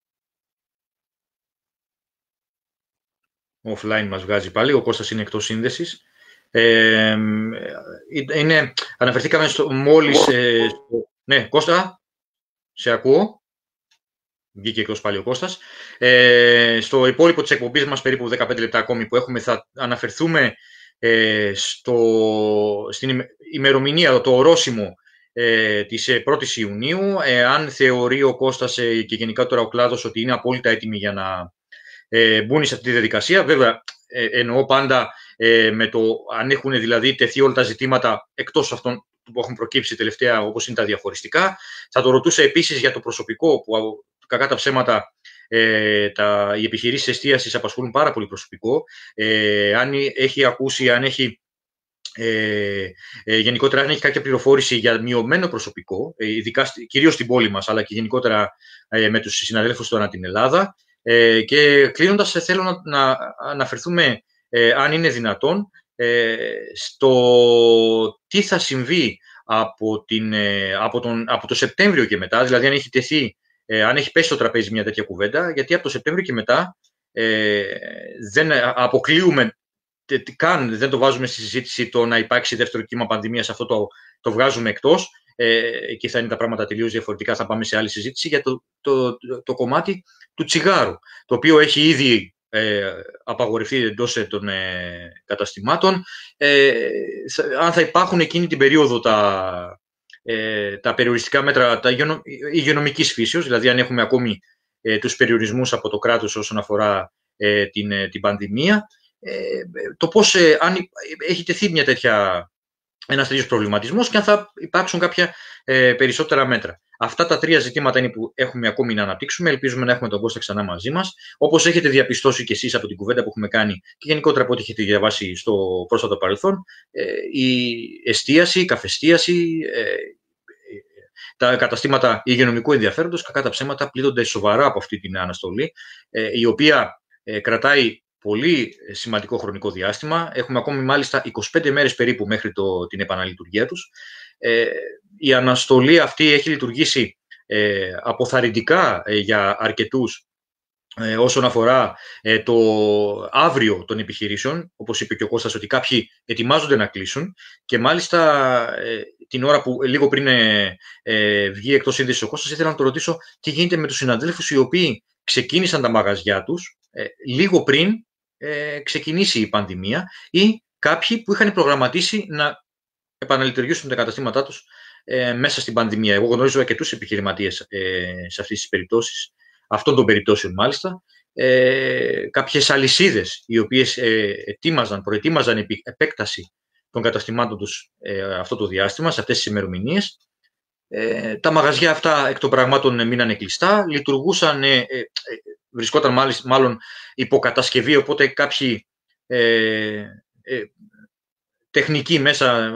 Offline μας βγάζει πάλι, ο Κώστας είναι εκτός σύνδεσης. Ε, είναι, αναφερθήκαμε στο, μόλις... Ε, στο, ναι, Κώστα, σε ακούω. Βγήκε εκτός πάλι ο Κώστας. Ε, στο υπόλοιπο της εκπομπής μας, περίπου δεκαπέντε λεπτά ακόμη που έχουμε, θα αναφερθούμε ε, στο, στην ημερομηνία, το ορόσημο ε, της πρώτης Ιουνίου. Ε, αν θεωρεί ο Κώστας ε, και γενικά τώρα ο κλάδος ότι είναι απόλυτα έτοιμοι για να ε, μπουν σε αυτή τη διαδικασία. Βέβαια, ε, εννοώ πάντα ε, με το αν έχουν δηλαδή τεθεί όλα τα ζητήματα εκτός αυτών που έχουν προκύψει τελευταία, όπως είναι τα διαχωριστικά. Θα το ρωτούσα επίσης για το προσωπικό, που κακά τα ψέματα ε, τα, οι επιχειρήσεις εστίασης απασχολούν πάρα πολύ προσωπικό. Ε, αν έχει ακούσει, αν έχει ε, ε, γενικότερα αν έχει κάποια πληροφόρηση για μειωμένο προσωπικό, ε, ειδικά, κυρίως στην πόλη μας, αλλά και γενικότερα ε, με τους συναδέλφους τώρα την Ελλάδα. Ε, και κλείνοντας, θέλω να, να αναφερθούμε, ε, αν είναι δυνατόν, ε, στο τι θα συμβεί από, την, ε, από, τον, από το Σεπτέμβριο και μετά, δηλαδή αν έχει τεθεί, ε, αν έχει πέσει στο τραπέζι μια τέτοια κουβέντα, γιατί από το Σεπτέμβριο και μετά ε, δεν αποκλείουμε καν, δεν το βάζουμε στη συζήτηση το να υπάρξει δεύτερο κύμα πανδημίας, αυτό το, το βγάζουμε εκτός ε, και θα είναι τα πράγματα τελείως διαφορετικά, θα πάμε σε άλλη συζήτηση για το, το, το, το κομμάτι του τσιγάρου, το οποίο έχει ήδη ε, απαγορευτεί εντός των ε, καταστημάτων, ε, αν θα υπάρχουν εκείνη την περίοδο τα, ε, τα περιοριστικά μέτρα τα υγειονο, υγειονομικής φύσεως, δηλαδή αν έχουμε ακόμη ε, τους περιορισμούς από το κράτος όσον αφορά ε, την, ε, την πανδημία, ε, το πώς, ε, αν έχει τεθεί μια τέτοια, ένας τέτοιος προβληματισμός και αν θα υπάρξουν κάποια ε, περισσότερα μέτρα. Αυτά τα τρία ζητήματα είναι που έχουμε ακόμη να αναπτύξουμε. Ελπίζουμε να έχουμε τον Κώστα ξανά μαζί μας. Όπως έχετε διαπιστώσει και εσείς από την κουβέντα που έχουμε κάνει και γενικότερα από ό,τι έχετε διαβάσει στο πρόσφατο παρελθόν, ε, η εστίαση, η καφεστίαση, ε, τα καταστήματα υγειονομικού ενδιαφέροντος, κακά τα ψέματα, πλήττονται σοβαρά από αυτή την αναστολή, ε, η οποία ε, κρατάει πολύ σημαντικό χρονικό διάστημα. Έχουμε ακόμη μάλιστα είκοσι πέντε μέρες περίπου μέχρι το, την επαναλειτουργία τους. Ε, η αναστολή αυτή έχει λειτουργήσει ε, αποθαρρυντικά ε, για αρκετούς ε, όσον αφορά ε, το αύριο των επιχειρήσεων, όπως είπε και ο Κώστας, ότι κάποιοι ετοιμάζονται να κλείσουν και μάλιστα ε, την ώρα που λίγο πριν ε, ε, βγει εκτός σύνδεσης ο Κώστας, ήθελα να το ρωτήσω τι γίνεται με τους συναδέλφους οι οποίοι ξεκίνησαν τα μαγαζιά τους ε, λίγο πριν ε, ξεκινήσει η πανδημία ή κάποιοι που είχαν προγραμματίσει να επαναλειτουργήσουν τα καταστήματά τους ε, μέσα στην πανδημία. Εγώ γνωρίζω αρκετούς επιχειρηματίες ε, σε αυτές τις περιπτώσεις, αυτών των περιπτώσεων μάλιστα, ε, κάποιες αλυσίδες οι οποίες ε, ετοίμαζαν, προετοίμαζαν επί, επέκταση των καταστημάτων τους ε, αυτό το διάστημα, σε αυτές τις ημερομηνίες. Ε, τα μαγαζιά αυτά εκ των πραγμάτων μείνανε κλειστά, λειτουργούσαν, ε, ε, βρισκόταν μάλιστα, μάλλον υποκατασκευή, οπότε κάποιοι ε, ε, τεχνικοί μέσα,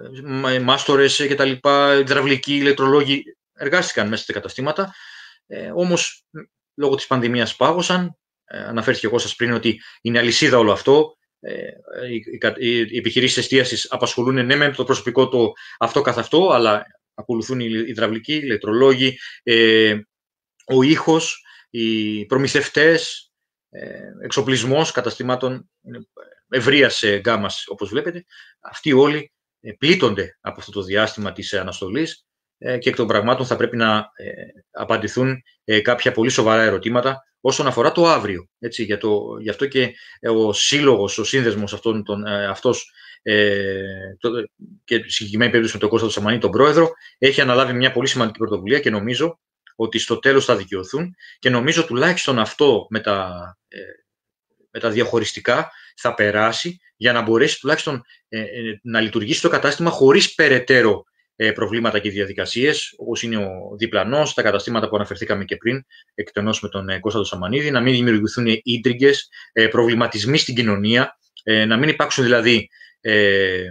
μάστορες και τα λοιπά, υδραυλικοί, ηλεκτρολόγοι, εργάστηκαν μέσα στα καταστήματα. Ε, όμως, λόγω της πανδημίας πάγωσαν. Ε, αναφέρθηκε εγώ σας πριν ότι είναι αλυσίδα όλο αυτό. Ε, οι, οι, οι επιχειρήσεις εστίασης απασχολούν ναι με το προσωπικό το αυτό καθ' αυτό, αλλά ακολουθούν οι υδραυλικοί, οι ηλεκτρολόγοι, ε, ο ήχος, οι προμηθευτές, ε, εξοπλισμός καταστημάτων ευρείας γκάμας, όπως βλέπετε. Αυτοί όλοι πλήττονται από αυτό το διάστημα της αναστολής και εκ των πραγμάτων θα πρέπει να απαντηθούν κάποια πολύ σοβαρά ερωτήματα όσον αφορά το αύριο. Έτσι, για το, γι' αυτό και ο σύλλογος, ο σύνδεσμος αυτόν, τον, αυτός ε, το, και συγκεκριμένη περίπτωση με τον Κώστα Σαμανή, τον πρόεδρο, έχει αναλάβει μια πολύ σημαντική πρωτοβουλία και νομίζω ότι στο τέλος θα δικαιωθούν και νομίζω τουλάχιστον αυτό με τα, ε, με τα διαχωριστικά θα περάσει για να μπορέσει τουλάχιστον ε, ε, να λειτουργήσει το κατάστημα χωρίς περαιτέρω ε, προβλήματα και διαδικασίες, όπως είναι ο διπλανός, τα καταστήματα που αναφερθήκαμε και πριν, εκτενώς με τον ε, Κώστα τον Σαμανίδη, να μην δημιουργηθούν ίντριγκες, ε, προβληματισμοί στην κοινωνία, ε, να μην υπάρξουν δηλαδή ε, ε,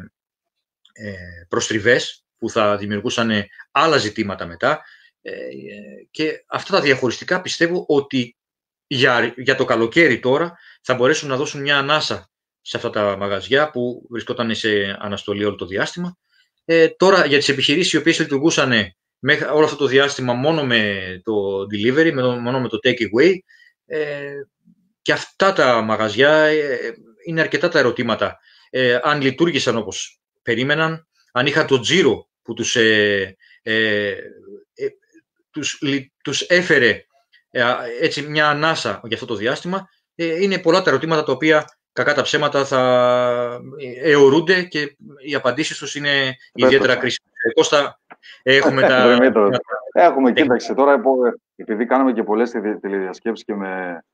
προστριβές που θα δημιουργούσαν ε, άλλα ζητήματα μετά. Ε, και αυτά τα διαχωριστικά πιστεύω ότι για, για το καλοκαίρι τώρα θα μπορέσουν να δώσουν μια ανάσα σε αυτά τα μαγαζιά που βρισκόταν σε αναστολή όλο το διάστημα. Ε, τώρα για τις επιχειρήσεις οι οποίες λειτουργούσαν μέχρι όλο αυτό το διάστημα μόνο με το delivery, με το, μόνο με το take away, ε, και αυτά τα μαγαζιά ε, είναι αρκετά τα ερωτήματα. Ε, αν λειτουργήσαν όπως περίμεναν, αν είχαν το τζίρο που τους, ε, ε, ε, τους, τους έφερε έτσι μια ανάσα για αυτό το διάστημα, είναι πολλά τα ερωτήματα τα οποία κακά τα ψέματα θα αιωρούνται και οι απαντήσεις τους είναι ιδιαίτερα κρίσιμες. Κώστα, έχουμε τα... Έχουμε, κοίταξε, τώρα επειδή κάναμε και πολλές τηλεδιασκέψεις και με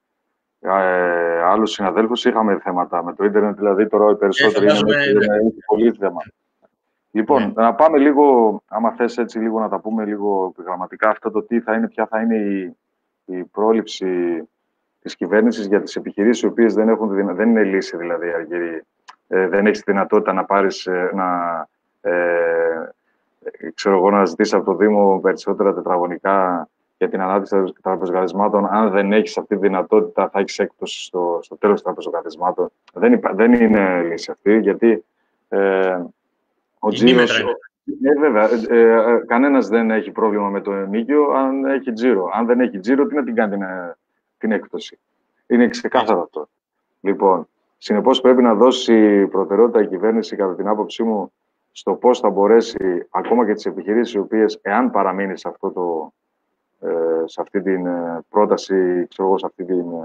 ε, άλλους συναδέλφους, είχαμε θέματα με το ίντερνετ, δηλαδή τώρα οι περισσότεροι ε, είναι, είναι, είναι πολύ θέμα. Λοιπόν, ναι. να πάμε λίγο, άμα θες έτσι λίγο να τα πούμε λίγο γραμματικά, αυτό το τι θα είναι, ποια θα είναι η η πρόληψη της κυβέρνησης για τις επιχειρήσεις οι οποίες δεν, έχουν, δεν είναι λύση, δηλαδή αργυρή. Ε, δεν έχεις τη δυνατότητα να πάρεις, ε, να, ε, ξέρω εγώ, να ζητήσεις από το Δήμο περισσότερα τετραγωνικά για την ανάπτυξη τραπεζοκαθισμάτων. Αν δεν έχεις αυτή τη δυνατότητα, θα έχεις έκπτωση στο, στο τέλος των τραπεζοκαθισμάτων. Δεν, δεν είναι λύση αυτή, γιατί ε, ο τζίρος... Ε, βέβαια, ε, ε, κανένας δεν έχει πρόβλημα με το ενοίκιο αν έχει τζίρο. Αν δεν έχει τζίρο, τι να την κάνει την, την έκπτωση. Είναι ξεκάθαρο αυτό. Λοιπόν, συνεπώς πρέπει να δώσει προτεραιότητα η κυβέρνηση, κατά την άποψή μου, στο πώς θα μπορέσει ακόμα και τις επιχειρήσεις οι οποίες, εάν παραμείνει σε, αυτό το, ε, σε αυτή την πρόταση, ξέρω εγώ, σε, αυτή την, σε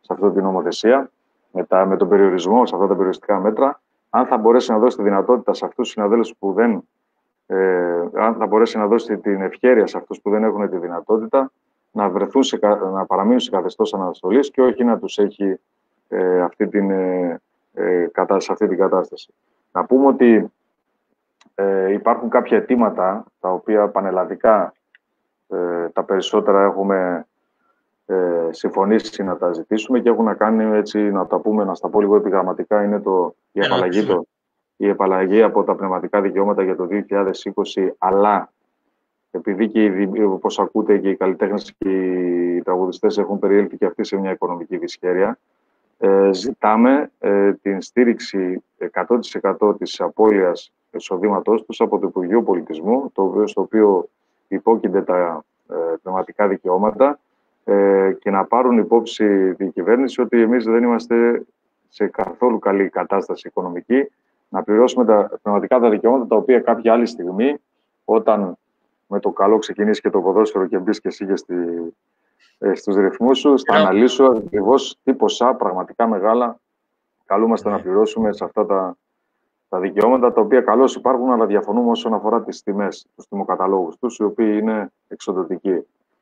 σε αυτή την νομοθεσία, με, τα, με τον περιορισμό, σε αυτά τα περιοριστικά μέτρα, αν θα μπορέσει να δώσει τη δυνατότητα σε αυτούς τους συναδέλφους που δεν, ε, αν θα μπορέσει να δώσει την ευχέρεια σε αυτούς που δεν έχουν τη δυνατότητα να, βρεθούν σε, να παραμείνουν σε καθεστώς αναστολής και όχι να τους έχει ε, αυτή την, ε, ε, κατά, σε αυτή την κατάσταση. Να πούμε ότι ε, υπάρχουν κάποια αιτήματα τα οποία πανελλαδικά ε, τα περισσότερα έχουμε ε, συμφωνήσει να τα ζητήσουμε και έχουν να κάνει, έτσι, να τα πούμε, να στα πω λίγο επιγραμματικά, είναι το, η, απαλλαγή, το, η απαλλαγή από τα πνευματικά δικαιώματα για το δύο χιλιάδες είκοσι, αλλά επειδή και όπως ακούτε και οι καλλιτέχνες και οι τραγουδιστές έχουν περιέλθει και αυτοί σε μια οικονομική δυσχέρεια, ε, ζητάμε ε, την στήριξη εκατό τοις εκατό της απώλειας εισοδήματός τους από το Υπουργείο Πολιτισμού, το οποίο, στο οποίο υπόκεινται τα ε, πνευματικά δικαιώματα, ε, και να πάρουν υπόψη την κυβέρνηση ότι εμείς δεν είμαστε σε καθόλου καλή κατάσταση οικονομική να πληρώσουμε τα πνευματικά τα δικαιώματα, τα οποία κάποια άλλη στιγμή, όταν με το καλό ξεκινήσει και το ποδόσφαιρο και μπεις και εσύ και στη, ε, στους ρυθμούς σου, θα αναλύσω ακριβώς τι ποσά πραγματικά μεγάλα καλούμαστε yeah. να πληρώσουμε σε αυτά τα, τα δικαιώματα, τα οποία καλώς υπάρχουν, αλλά διαφωνούμε όσον αφορά τις τιμές, τους τιμοκαταλόγους τους, οι οποίοι είναι εξοδοτικοί.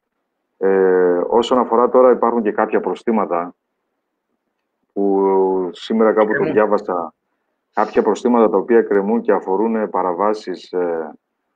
Ε, όσον αφορά τώρα, υπάρχουν και κάποια προστήματα που σήμερα κάπου το διάβασα, κάποια προστήματα τα οποία κρεμούν και αφορούν παραβάσεις ε,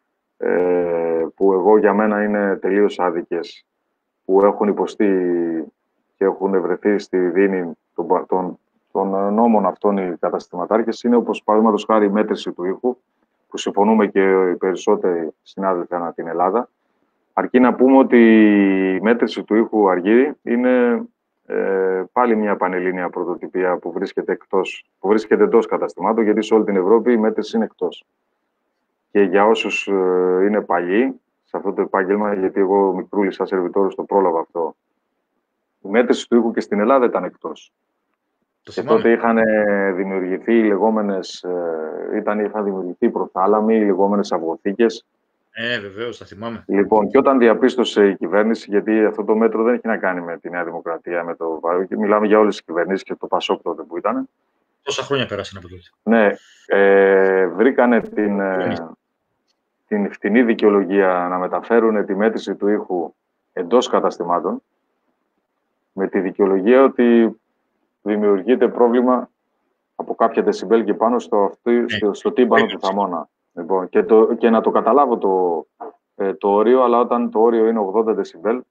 ε, που εγώ για μένα είναι τελείως άδικες, που έχουν υποστεί και έχουν βρεθεί στη δίνη των, των, των νόμων αυτών οι καταστηματάρχες, είναι όπως παραδείγματος χάρη η μέτρηση του ήχου, που συμφωνούμε και οι περισσότεροι συνάδελφοι ανά την Ελλάδα. Αρκεί να πούμε ότι η μέτρηση του ήχου, Αργύρη, είναι ε, πάλι μια πανελλήνια πρωτοτυπία που βρίσκεται, εκτός, που βρίσκεται εντός καταστημάτων, γιατί σε όλη την Ευρώπη η μέτρηση είναι εκτός. Και για όσους ε, είναι παλιοί σε αυτό το επάγγελμα, γιατί εγώ μικρούλης σαν σερβιτόρος το πρόλαβα αυτό, η μέτρηση του ήχου και στην Ελλάδα ήταν εκτός. Το και τότε είχαν δημιουργηθεί οι λεγόμενες, ε, ήταν, είχαν δημιουργηθεί προθάλαμοι, οι λεγόμενες αυγοθήκες. Ε, βεβαίως, θα θυμάμαι. Λοιπόν, και όταν διαπίστωσε η κυβέρνηση, γιατί αυτό το μέτρο δεν έχει να κάνει με τη Νέα Δημοκρατία, με το μιλάμε για όλες τις κυβερνήσεις και το Πασόκ τότε που ήταν. Τόσα χρόνια πέρασαν από τότε. Ναι, ε, βρήκανε την, ε, την φτηνή δικαιολογία να μεταφέρουν τη μέτρηση του ήχου εντός καταστημάτων, με τη δικαιολογία ότι δημιουργείται πρόβλημα από κάποια δεσιμπέλ και πάνω στο, αυτή, στο, στο τύμπανο του θαμώνα. Λοιπόν, και, το, και να το καταλάβω το, ε, το όριο, αλλά όταν το όριο είναι ογδόντα δεσιμπέλ,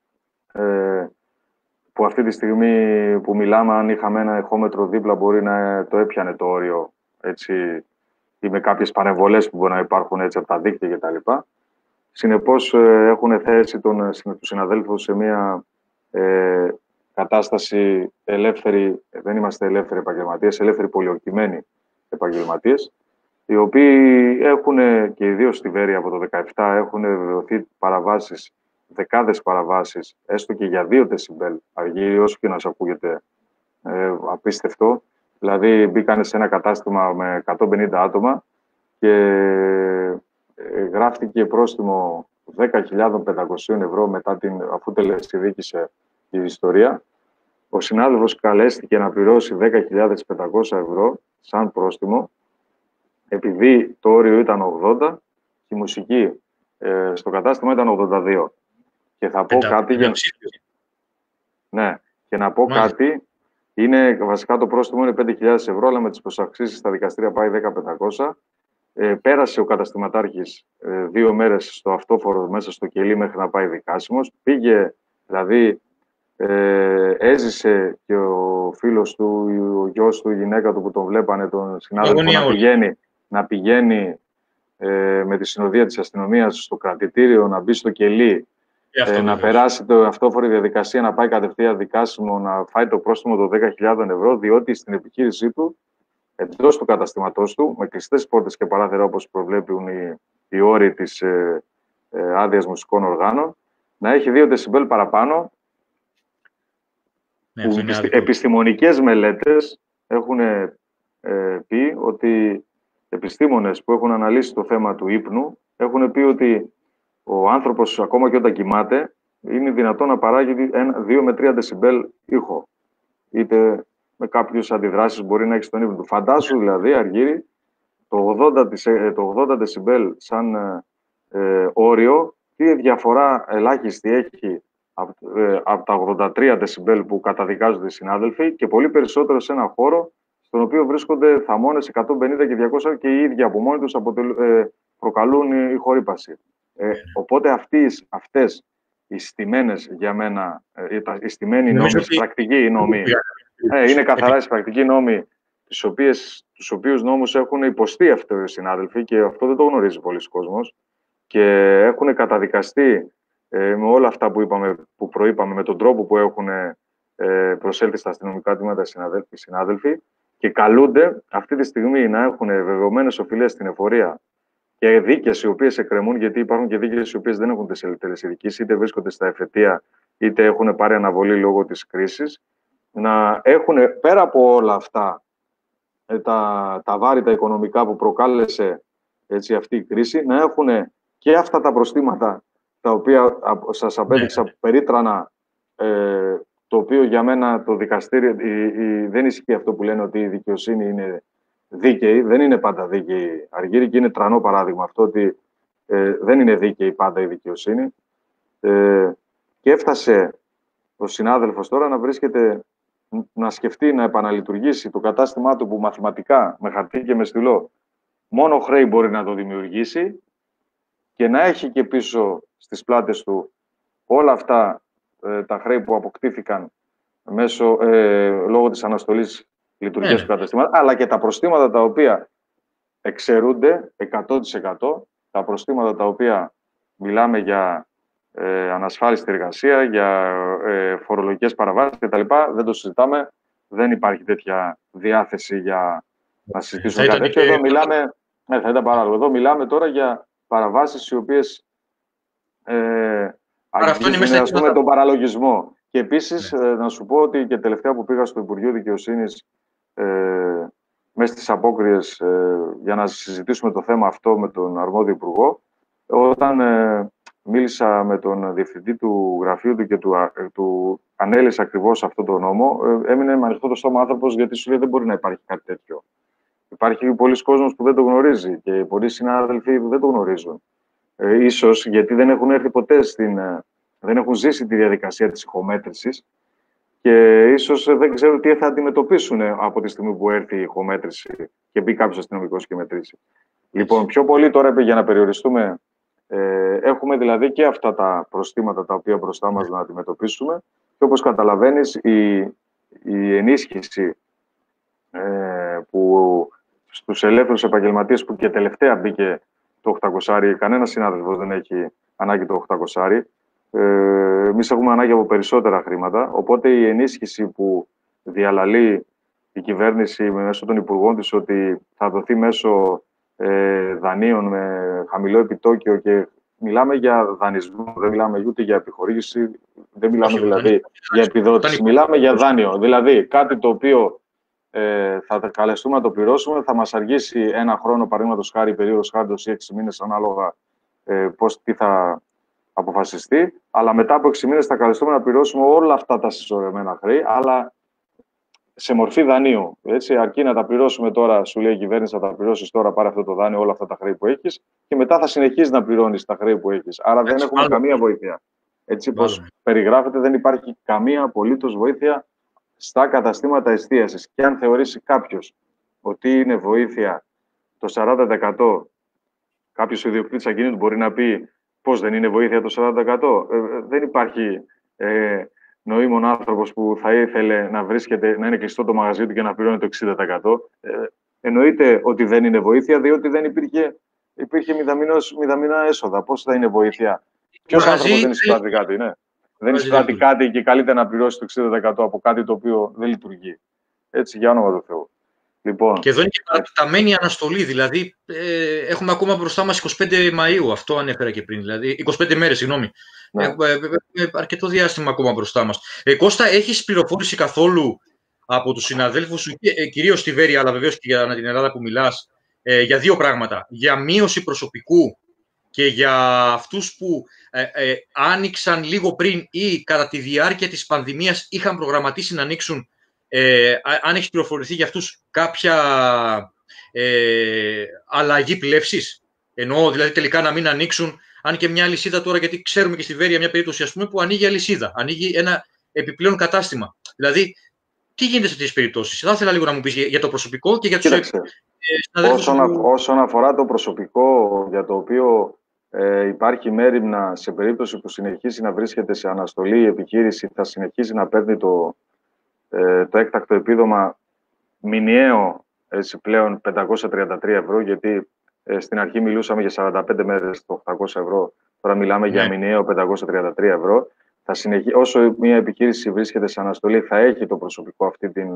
ε, που αυτή τη στιγμή που μιλάμε, αν είχαμε ένα εχόμετρο δίπλα, μπορεί να το έπιανε το όριο, έτσι, ή με κάποιες παρεμβολές που μπορεί να υπάρχουν έτσι από τα δίκτυα κτλ. Συνεπώς, ε, έχουν θέσει τον, τους συναδέλφους σε μια ε, κατάσταση ελεύθερη, δεν είμαστε ελεύθεροι επαγγελματίες, ελεύθεροι πολιορκημένοι επαγγελματίες, οι οποίοι έχουν, και ιδίως στη Βέρεια από το δύο χιλιάδες δεκαεπτά, έχουν βεβαιωθεί παραβάσεις, δεκάδες παραβάσεις, έστω και για δύο δεσιμπέλ, Αργύρη, όσο και να σας ακούγεται ε, απίστευτο. Δηλαδή, μπήκαν σε ένα κατάστημα με εκατόν πενήντα άτομα και ε, γράφτηκε πρόστιμο δέκα χιλιάδες πεντακόσια ευρώ μετά την, αφού τελεσυδίκησε η ιστορία. Ο συνάδελφος καλέστηκε να πληρώσει δέκα χιλιάδες πεντακόσια ευρώ σαν πρόστιμο, επειδή το όριο ήταν ογδόντα και η μουσική ε, στο κατάστημα ήταν ογδόντα δύο. Και θα πω Εντα, κάτι... Για... Ναι, και να πω Μάλιστα. κάτι, είναι, βασικά το πρόστιμο είναι πέντε χιλιάδες ευρώ, αλλά με τις προσαξίσεις στα δικαστήρια πάει δέκα χιλιάδες πεντακόσια. Ε, πέρασε ο καταστηματάρχης ε, δύο μέρες στο αυτόφορο μέσα στο κελί μέχρι να πάει δικάσιμος. Πήγε, δηλαδή, ε, έζησε και ο φίλος του, ο γιος του, η γυναίκα του που τον βλέπανε, τον συνάδελφο, να πηγαίνει, να πηγαίνει ε, με τη συνοδεία της αστυνομίας στο κρατητήριο, να μπει στο κελί, ε, να περάσει το αυτόφορη διαδικασία, να πάει κατευθείαν δικάσιμο, να φάει το πρόστιμο των δέκα χιλιάδες ευρώ, διότι στην επιχείρησή του, εντός του καταστήματός του, με κλειστές πόρτες και παράθυρα, όπως προβλέπουν οι, οι όροι της ε, ε, άδειας μουσικών οργάνων, να έχει δύο δεσιμπέλ παραπάνω. Ναι, που επιστη, επιστημονικές μελέτες έχουν ε, πει ότι επιστήμονες που έχουν αναλύσει το θέμα του ύπνου έχουν πει ότι ο άνθρωπος, ακόμα και όταν κοιμάται, είναι δυνατόν να παράγει δύο με τρία δεσιμπέλ ήχο. είτε με κάποιες αντιδράσεις μπορεί να έχει στον ύπνο του. Φαντάσου δηλαδή, Αργύρη, το ογδόντα, το ογδόντα δεσιμπέλ σαν ε, όριο, τι διαφορά ελάχιστη έχει από, ε, από τα ογδόντα τρία δεσιμπέλ που καταδικάζονται οι συνάδελφοι και πολύ περισσότερο σε ένα χώρο στον οποίο βρίσκονται θαμώνες εκατόν πενήντα και διακόσια και οι ίδιοι από μόνοι τους ε, προκαλούν η χορύπαση. Ε, οπότε αυτές, αυτές οι στημένες για μένα, ε, οι στημένοι νόμοι, οι πρακτικοί νόμοι, ε, είναι καθαρά οι πρακτικοί νόμοι, τις οποίες, τους οποίους νόμους έχουν υποστεί αυτοί οι συνάδελφοι και αυτό δεν το γνωρίζει πολλοί κόσμος και έχουν καταδικαστεί ε, με όλα αυτά που, είπαμε, που προείπαμε, με τον τρόπο που έχουν ε, προσέλθει στα αστυνομικά τμήματα οι συνάδελφοι και καλούνται αυτή τη στιγμή να έχουν βεβαιωμένες οφειλές στην εφορία και δίκες οι οποίες εκκρεμούν, γιατί υπάρχουν και δίκες οι οποίες δεν έχουν τελεσιδικείς, είτε βρίσκονται στα εφετεία, είτε έχουν πάρει αναβολή λόγω της κρίσης, να έχουν πέρα από όλα αυτά τα, τα βάρη, τα οικονομικά που προκάλεσε έτσι, αυτή η κρίση, να έχουν και αυτά τα προστήματα τα οποία σας απέδειξα ναι. περίτρανα, ε, το οποίο για μένα το δικαστήριο, η, η, δεν ισχύει αυτό που λένε ότι η δικαιοσύνη είναι δίκαιη, δεν είναι πάντα δίκαιη, Αργύρη, και είναι τρανό παράδειγμα αυτό ότι ε, δεν είναι δίκαιη πάντα η δικαιοσύνη. Ε, και έφτασε ο συνάδελφος τώρα να βρίσκεται, να σκεφτεί να επαναλειτουργήσει το κατάστημά του που μαθηματικά, με χαρτί και με στυλό, μόνο χρέη μπορεί να το δημιουργήσει και να έχει και πίσω στις πλάτες του όλα αυτά ε, τα χρέη που αποκτήθηκαν μέσω, ε, λόγω της αναστολής λειτουργίας yeah. του καταστήματος, αλλά και τα προστήματα τα οποία εξαιρούνται εκατό τοις εκατό, τα προστήματα τα οποία μιλάμε για ε, ανασφάλιστη εργασία, για ε, φορολογικές παραβάσεις κτλ. Δεν το συζητάμε, δεν υπάρχει τέτοια διάθεση για να συζητήσουμε κάτι τέτοιο. Και... Εδώ μιλάμε, ναι, θα ήταν παράλογο. Εδώ μιλάμε τώρα για παραβάσεις οι οποίες ε, αγγίζουν, ας πούμε, τον παραλογισμό. Και επίσης, ναι. ε, να σου πω ότι και τελευταία που πήγα στο Υπουργείο Δικαιοσύνης ε, μέσα στις απόκριες ε, για να συζητήσουμε το θέμα αυτό με τον αρμόδιο υπουργό, όταν ε, μίλησα με τον διευθυντή του γραφείου του και του, ε, του ανέλησε ακριβώς αυτό το νόμο, ε, έμεινε με ανοιχτό το στόμα άνθρωπος, γιατί σου λέει δεν μπορεί να υπάρχει κάτι τέτοιο. Υπάρχει πολλοί κόσμος που δεν το γνωρίζει και πολλοί συνάδελφοι που δεν το γνωρίζουν. Ε, ίσως γιατί δεν έχουν έρθει ποτέ στην... Ε, δεν έχουν ζήσει τη διαδικασία της ηχομέτρησης και ίσως δεν ξέρουν τι θα αντιμετωπίσουν από τη στιγμή που έρθει η ηχομέτρηση και μπει κάποιος αστυνομικός και μετρήσει. Λοιπόν, πιο πολύ τώρα για να περιοριστούμε, ε, έχουμε δηλαδή και αυτά τα προστήματα τα οποία μπροστά μας να αντιμετωπίσουμε και όπως καταλαβαίνεις η, η ενίσχυση ε, που στους ελεύθερους επαγγελματίες που και τελευταία μπήκε το οκτακόσια, κανένας συνάδελφος δεν έχει ανάγκη το οκτακόσια. Ε, εμείς έχουμε ανάγκη από περισσότερα χρήματα, οπότε η ενίσχυση που διαλαλεί η κυβέρνηση μέσω των υπουργών της ότι θα δοθεί μέσω ε, δανείων με χαμηλό επιτόκιο και μιλάμε για δανεισμό, δεν μιλάμε ούτε για επιχορήγηση, δεν μιλάμε Όχι, δηλαδή δεν... για επιδότηση, μιλάμε για δάνειο, δηλαδή κάτι το οποίο ε, θα καλεστούμε να το πληρώσουμε, θα μας αργήσει ένα χρόνο, παραδείγματος χάρη, περίοδος χάρτος ή έξι μήνες ανάλογα ε, πώς, τι θα αποφασιστεί, αλλά μετά από έξι μήνες θα καλεστούμε να πληρώσουμε όλα αυτά τα συσσωρευμένα χρέη, αλλά σε μορφή δανείου. Έτσι, αρκεί να τα πληρώσουμε τώρα, σου λέει η κυβέρνηση, θα τα πληρώσεις τώρα, πάρε αυτό το δάνειο, όλα αυτά τα χρέη που έχεις, και μετά θα συνεχίσεις να πληρώνεις τα χρέη που έχεις. Άρα δεν έχουμε καμία βοήθεια. Έτσι, όπως περιγράφεται, δεν υπάρχει καμία απολύτως βοήθεια στα καταστήματα εστίασης. Και αν θεωρήσει κάποιος ότι είναι βοήθεια το σαράντα τοις εκατό, κάποιος ιδιοκτήτης ακινήτου μπορεί να πει πώς δεν είναι βοήθεια το σαράντα τοις εκατό. Ε, δεν υπάρχει ε, νοήμων άνθρωπος που θα ήθελε να βρίσκεται, να είναι κλειστό το μαγαζί του και να πληρώνει το εξήντα τοις εκατό. Ε, εννοείται ότι δεν είναι βοήθεια, διότι δεν υπήρχε, υπήρχε μηδαμινός, μηδαμινά έσοδα. Πώς θα είναι βοήθεια? Ποιος άνθρωπος δεν εισπράττει κάτι, ναι. Δεν εισπράττει κάτι και καλύτερα να πληρώσει το εξήντα τοις εκατό από κάτι το οποίο δεν λειτουργεί. Έτσι, για όνομα του Θεού. Λοιπόν, και εδώ είναι και παρατεταμένη αναστολή, δηλαδή ε, έχουμε ακόμα μπροστά μας εικοστή πέμπτη Μαΐου, αυτό ανέφερα και πριν, δηλαδή είκοσι πέντε μέρες, συγγνώμη. Ναι. Ε, ε, ε, ε, αρκετό διάστημα ακόμα μπροστά μας. Ε, Κώστα, έχεις πληροφόρηση καθόλου από τους συναδέλφους σου, ε, κυρίως στη Βέρεια, αλλά βεβαίως και για την Ελλάδα που μιλάς, ε, για δύο πράγματα. Για μείωση προσωπικού και για αυτούς που ε, ε, άνοιξαν λίγο πριν ή κατά τη διάρκεια της πανδημίας είχαν προγραμματίσει να ανοίξουν Ε, αν έχεις πληροφορηθεί για αυτούς κάποια ε, αλλαγή πλεύσης, εννοώ δηλαδή τελικά να μην ανοίξουν, αν και μια αλυσίδα τώρα, γιατί ξέρουμε και στη Βέρεια μια περίπτωση ας πούμε, που ανοίγει αλυσίδα, ανοίγει ένα επιπλέον κατάστημα. Δηλαδή, τι γίνεται σε αυτές τις περιπτώσεις? Θα ήθελα λίγο να μου πεις για το προσωπικό και για τους ε, συναδέλφους όσον, που... όσον αφορά το προσωπικό για το οποίο ε, υπάρχει μέριμνα σε περίπτωση που συνεχίσει να βρίσκεται σε αναστολή η επιχείρηση, θα συνεχίσει να παίρνει το, ε, το έκτακτο επίδομα μηνιαίο έτσι, πλέον πεντακόσια τριάντα τρία ευρώ, γιατί ε, στην αρχή μιλούσαμε για σαράντα πέντε μέρες το οκτακόσια ευρώ, τώρα μιλάμε ναι. για μηνιαίο πεντακόσια τριάντα τρία ευρώ. Θα συνεχί... Όσο μια επιχείρηση βρίσκεται σε αναστολή, θα έχει το προσωπικό αυτή την,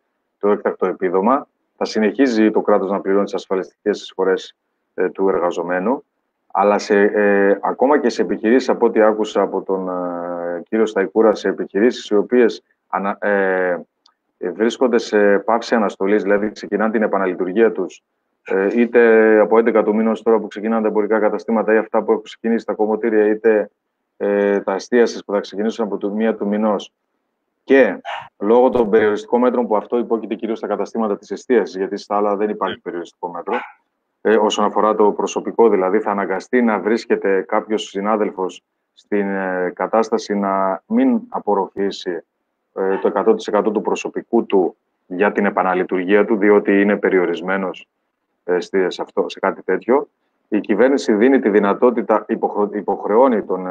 το έκτακτο επίδομα. Θα συνεχίζει το κράτος να πληρώνει τις ασφαλιστικές εισφορές ε, του εργαζομένου. Αλλά σε, ε, ακόμα και σε επιχειρήσεις, από ό,τι άκουσα από τον ε, κύριο Σταϊκούρα, σε επιχειρήσεις οι οποίες ανα, ε, ε, βρίσκονται σε πάυση αναστολής, δηλαδή ξεκινάνε την επαναλειτουργία τους, ε, είτε από έντεκα του μήνος τώρα που ξεκινάνε τα εμπορικά καταστήματα ή αυτά που έχουν ξεκινήσει τα κομμωτήρια, είτε ε, τα εστίασης που θα ξεκινήσουν από το μία του μηνός. Και λόγω των περιοριστικών μέτρων, που αυτό υπόκειται κυρίως στα καταστήματα της εστίασης, γιατί στα άλλα δεν υπάρχει περιοριστικό μέτρο, ε, όσον αφορά το προσωπικό, δηλαδή θα αναγκαστεί να βρίσκεται κάποιος συνάδελφος στην ε, κατάσταση να μην απορροφήσει ε, το εκατό τοις εκατό του προσωπικού του για την επαναλειτουργία του, διότι είναι περιορισμένος ε, σε, αυτό, σε κάτι τέτοιο. Η κυβέρνηση δίνει τη δυνατότητα, υποχρεω, υποχρεώνει τον,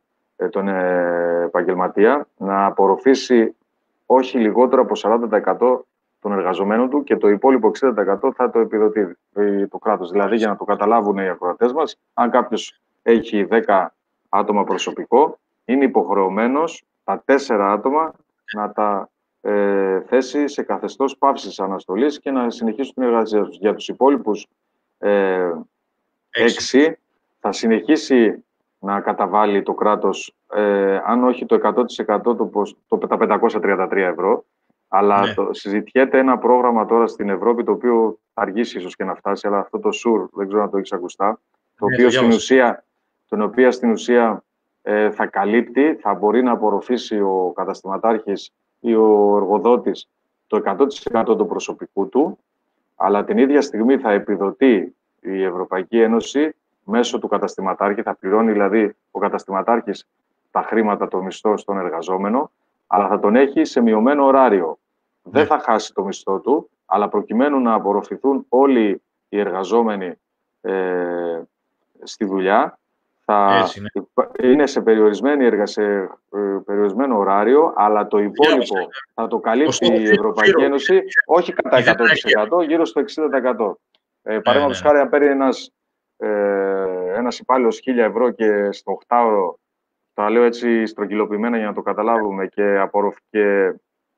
ε, τον ε, επαγγελματία να απορροφήσει όχι λιγότερο από σαράντα τοις εκατό των εργαζομένων του και το υπόλοιπο εξήντα τοις εκατό θα το επιδοτεί το κράτος. Δηλαδή, για να το καταλάβουν οι ακροατές μας, αν κάποιος έχει δέκα άτομα προσωπικό, είναι υποχρεωμένος τα τέσσερα άτομα να τα ε, θέσει σε καθεστώς πάυσης αναστολής και να συνεχίσουν την εργασία τους. Για τους υπόλοιπους ε, έξι θα συνεχίσει να καταβάλει το κράτος, ε, αν όχι το εκατό τοις εκατό το, το, τα πεντακόσια τριάντα τρία ευρώ, αλλά ναι. το, συζητιέται ένα πρόγραμμα τώρα στην Ευρώπη, το οποίο θα αργήσει ίσως και να φτάσει, αλλά αυτό το σουρ, δεν ξέρω αν το έχεις ακουστά, το ναι, οποίο το στην ουσία, τον οποίο στην ουσία ε, θα καλύπτει, θα μπορεί να απορροφήσει ο καταστηματάρχης ή ο εργοδότης το εκατό τοις εκατό του προσωπικού του, αλλά την ίδια στιγμή θα επιδοτεί η Ευρωπαϊκή Ένωση μέσω του καταστηματάρχη, θα πληρώνει δηλαδή ο καταστηματάρχης τα χρήματα, το μισθό στον εργαζόμενο, αλλά θα τον έχει σε μειωμένο ωράριο. Ναι. Δεν θα χάσει το μισθό του, αλλά προκειμένου να απορροφηθούν όλοι οι εργαζόμενοι ε, στη δουλειά, θα ναι. είναι σε, περιορισμένη έργα, σε ε, περιορισμένο ωράριο, αλλά το υπόλοιπο yeah. θα το καλύψει η Ευρωπαϊκή Ένωση, όχι κατά εκατό τοις εκατό, γύρω στο εξήντα τοις εκατό. Ε, Παραδείγματος χάρη, αν παίρνει ένας, ε, ένας υπάλληλος χίλια ευρώ και στο οκτάωρο, τα λέω έτσι στρογγυλοποιημένα για να το καταλάβουμε, και, απορροφ, και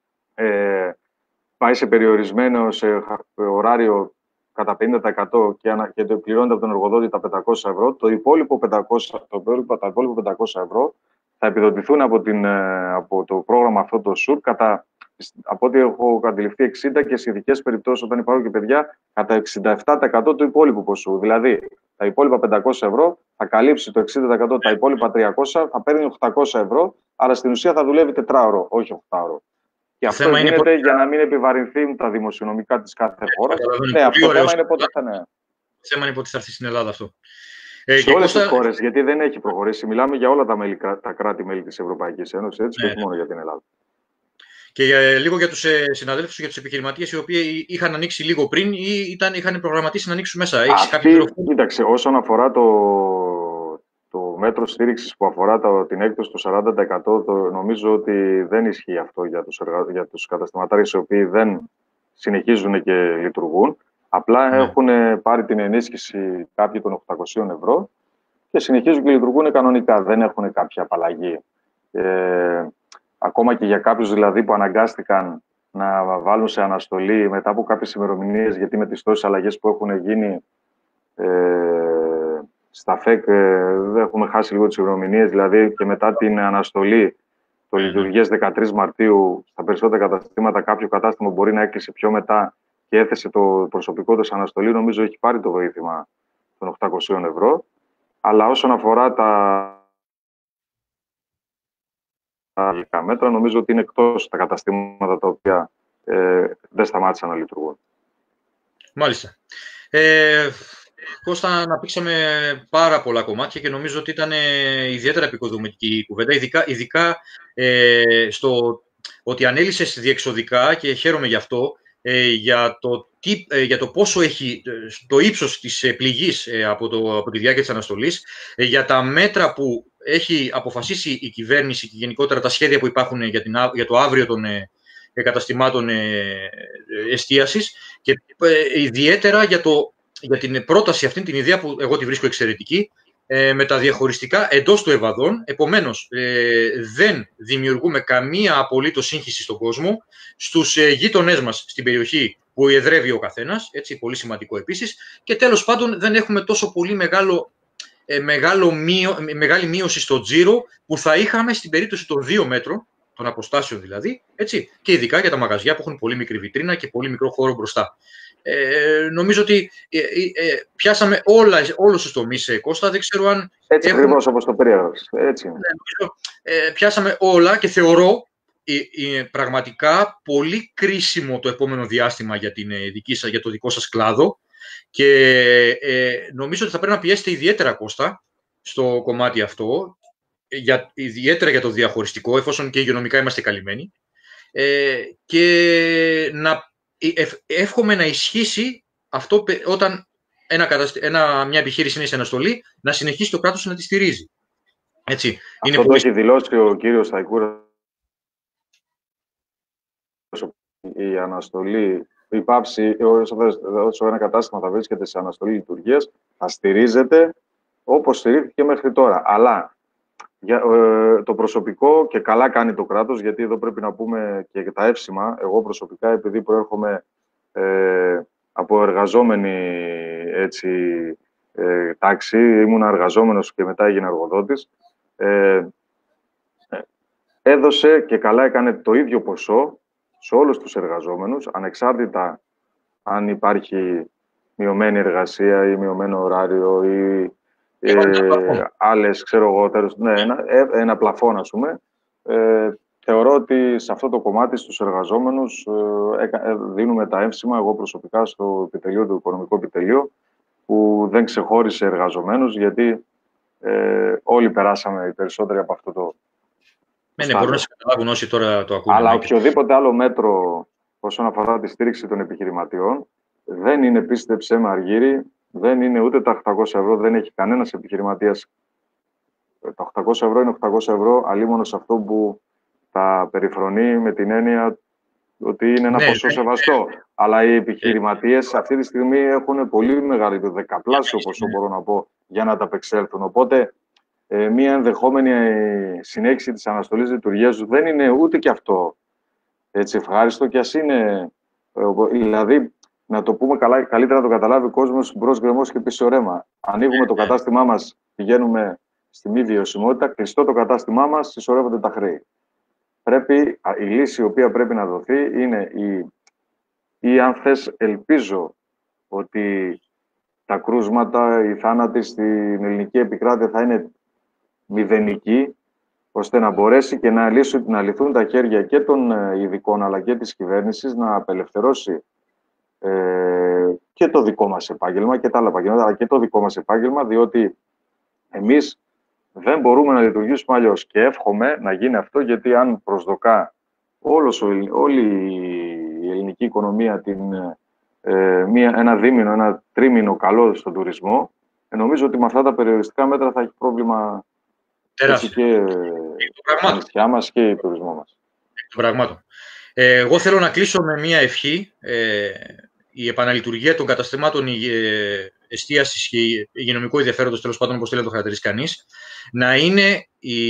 ε, πάει σε περιορισμένο σε ωράριο κατά πενήντα τοις εκατό και, ανα, και το πληρώνεται από τον εργοδότη τα πεντακόσια ευρώ, το υπόλοιπο πεντακόσια, το υπόλοιπο, τα υπόλοιπα πεντακόσια ευρώ θα επιδοτηθούν από, την, από το πρόγραμμα αυτό το ΣΟΥΡ κατά, από ό,τι έχω αντιληφθεί, εξήντα και σε ειδικές περιπτώσεις, όταν υπάρχουν και παιδιά, κατά εξήντα επτά τοις εκατό του υπόλοιπου ποσού. Δηλαδή, τα υπόλοιπα πεντακόσια ευρώ θα καλύψει το εξήντα τοις εκατό, τα υπόλοιπα τριακόσια θα παίρνει οκτακόσια ευρώ, αλλά στην ουσία θα δουλεύει τετράωρο, όχι οχτάωρο. Και αυτό θέμα γίνεται είναι... για να μην επιβαρυνθούν τα δημοσιονομικά της κάθε χώρας. Ναι, αυτό το θέμα είναι πότε θα είναι. Το θέμα είναι πότε θα έρθει στην Ελλάδα αυτό. Ε, σε όλες τις χώρες, γιατί δεν έχει προχωρήσει. Μιλάμε για όλα τα, μέλη, τα κράτη-μέλη της Ευρωπαϊκής Ένωσης, έτσι, ναι, και όχι μόνο για την Ελλάδα. Και για, λίγο για τους ε, συναδέλφους, για τους επιχειρηματίες οι οποίοι είχαν ανοίξει λίγο πριν ή ήταν, είχαν προγραμματίσει να ανοίξουν μέσα. Έχεις Αυτή, κοίταξε, όσον αφορά το, το μέτρο στήριξης που αφορά το, την έκπτωση του σαράντα τοις εκατό, το, νομίζω ότι δεν ισχύει αυτό για τους, εργα, για τους καταστηματάρχες οι οποίοι δεν συνεχίζουν και λειτουργούν. Απλά ναι. έχουν πάρει την ενίσχυση κάποιοι των οκτακόσια ευρώ και συνεχίζουν και λειτουργούν κανονικά. Δεν έχουν κάποια απαλλαγή. Ε, ακόμα και για κάποιους δηλαδή που αναγκάστηκαν να βάλουν σε αναστολή μετά από κάποιες ημερομηνίες, γιατί με τις τόσες αλλαγές που έχουν γίνει ε, στα ΦΕΚ ε, δεν έχουμε χάσει λίγο τις ημερομηνίες, δηλαδή και μετά την αναστολή το λειτουργίες δεκατρείς Μαρτίου στα περισσότερα καταστήματα, κάποιο κατάστημα μπορεί να έκλεισε πιο μετά και έθεσε το προσωπικό του αναστολή, νομίζω έχει πάρει το βοήθημα των οκτακόσια ευρώ. Αλλά όσον αφορά τα τα μέτρα, νομίζω ότι είναι εκτός τα καταστήματα τα οποία ε, δεν σταμάτησαν να λειτουργούν. Μάλιστα. Ε, Κώστα, αναπτύξαμε πάρα πολλά κομμάτια και νομίζω ότι ήταν ιδιαίτερα επικοδομητική η κουβέντα, ειδικά, ειδικά ε, στο ότι ανέλυσες διεξοδικά, και χαίρομαι γι' αυτό, ε, για, το τι, ε, για το πόσο έχει το ύψος της πληγής ε, από, το, από τη διάρκεια της αναστολής, ε, για τα μέτρα που έχει αποφασίσει η κυβέρνηση και γενικότερα τα σχέδια που υπάρχουν για, την, για το αύριο των ε, καταστημάτων ε, εστίασης, και ε, ιδιαίτερα για, το, για την πρόταση αυτή, την ιδέα που εγώ τη βρίσκω εξαιρετική, ε, με τα διαχωριστικά εντός του Ευαδών. Επομένως, ε, δεν δημιουργούμε καμία απολύτως σύγχυση στον κόσμο, στους ε, γείτονές μας στην περιοχή που εδρεύει ο καθένας, έτσι, πολύ σημαντικό επίσης, και τέλος πάντων δεν έχουμε τόσο πολύ μεγάλο, ε, μεγάλο μείω, μεγάλη μείωση στο τζίρο που θα είχαμε στην περίπτωση των δύο μέτρων, των αποστάσεων δηλαδή, έτσι, και ειδικά για τα μαγαζιά που έχουν πολύ μικρή βιτρίνα και πολύ μικρό χώρο μπροστά. Ε, νομίζω ότι ε, ε, πιάσαμε όλα, όλους τους τομείς, ε, Κώστα. Δεν ξέρω αν... Έτσι έχουμε... ακριβώς όπως το περιέγραψες. Έτσι είναι. Ναι, νομίζω, ε, πιάσαμε όλα και θεωρώ ε, ε, πραγματικά πολύ κρίσιμο το επόμενο διάστημα για, την, ε, δική σας, για το δικό σας κλάδο, και ε, νομίζω ότι θα πρέπει να πιέσετε ιδιαίτερα, Κώστα, στο κομμάτι αυτό, για, ιδιαίτερα για το διαχωριστικό, εφόσον και υγειονομικά είμαστε καλυμμένοι, ε, και να εύχομαι να ισχύσει αυτό όταν ένα, ένα, μια επιχείρηση είναι σε αναστολή, να συνεχίσει το κράτος να τη στηρίζει. Έτσι. Αυτό είναι το πολύ... έχει δηλώσει ο κύριος Σταϊκούρας. Η αναστολή, η πάυση, όσο ένα κατάστημα θα βρίσκεται σε αναστολή λειτουργίας, θα στηρίζεται όπως στηρίχθηκε μέχρι τώρα. Αλλά για, ε, το προσωπικό, και καλά κάνει το κράτος, γιατί εδώ πρέπει να πούμε και τα εύσημα. Εγώ προσωπικά, επειδή προέρχομαι ε, από εργαζόμενη έτσι, ε, τάξη, ήμουν εργαζόμενος και μετά έγινα εργοδότης, ε, έδωσε και καλά έκανε το ίδιο ποσό σε όλους τους εργαζόμενους, ανεξάρτητα αν υπάρχει μειωμένη εργασία ή μειωμένο ωράριο ή ε, άλλες, ξέρω εγώ, τέλος, ναι, ένα, ένα πλαφόν, ας πούμε. Ε, θεωρώ ότι σε αυτό το κομμάτι στους εργαζόμενους ε, ε, δίνουμε τα έμψημα, εγώ προσωπικά στο επιτελείο, το οικονομικό επιτελείο, που δεν ξεχώρισε εργαζομένους, γιατί ε, όλοι περάσαμε οι περισσότεροι από αυτό το... Ναι, ναι, μπορούν να σε καταλάβουν όσοι τώρα το ακούνε. Αλλά οποιοδήποτε άλλο μέτρο όσον αφορά τη στήριξη των επιχειρηματιών δεν είναι, πίστεψέ με Αργύρη, δεν είναι ούτε τα οκτακόσια ευρώ, δεν έχει κανένας επιχειρηματίας. Τα οκτακόσια ευρώ είναι οκτακόσια ευρώ, αλίμονο σε αυτό που τα περιφρονεί με την έννοια ότι είναι ένα ναι, ποσό ναι, σεβαστό. Ναι. Αλλά οι επιχειρηματίες αυτή τη στιγμή έχουν πολύ μεγάλο, το δεκαπλάσιο ποσό, μπορώ να πω, για να τα απεξέλθουν. Οπότε, ε, μία ενδεχόμενη συνέχιση της αναστολής λειτουργίας δεν είναι ούτε και αυτό έτσι ευχάριστο, και ας είναι, ε, δηλαδή, να το πούμε καλά, καλύτερα να το καταλάβει ο κόσμος, μπρος γκρεμός και πίσω ρέμα. Ανοίγουμε το κατάστημά μας, πηγαίνουμε στη μη βιωσιμότητα, κλειστό το κατάστημά μας, συσσωρεύονται τα χρέη. Πρέπει, η λύση η οποία πρέπει να δοθεί είναι η, ή αν θες, ελπίζω ότι τα κρούσματα, οι θάνατοι στην ελληνική επικράτεια θα είναι μηδενικοί, ώστε να μπορέσει και να, λύσουν, να λυθούν τα χέρια και των ειδικών αλλά και της κυβέρνησης να απελευθερώσει ε, και το δικό μας επάγγελμα και τα άλλα επαγγέλματα, αλλά και το δικό μας επάγγελμα, διότι εμείς δεν μπορούμε να λειτουργήσουμε αλλιώς. Και εύχομαι να γίνει αυτό, γιατί αν προσδοκά όλος, όλη η ελληνική οικονομία την, ε, μία, ένα δίμηνο, ένα τρίμηνο καλό στον τουρισμό, ε, νομίζω ότι με αυτά τα περιοριστικά μέτρα θα έχει πρόβλημα και η νησιά μας και η τουρισμό μας. Πραγμάτων. Ε, εγώ θέλω να κλείσω με μία ευχή. Ε, η επαναλειτουργία των καταστημάτων εστίασης και υγειονομικού ενδιαφέροντος, τέλος πάντων, όπως θέλει να το χαρακτηρίσει κανείς, να είναι η,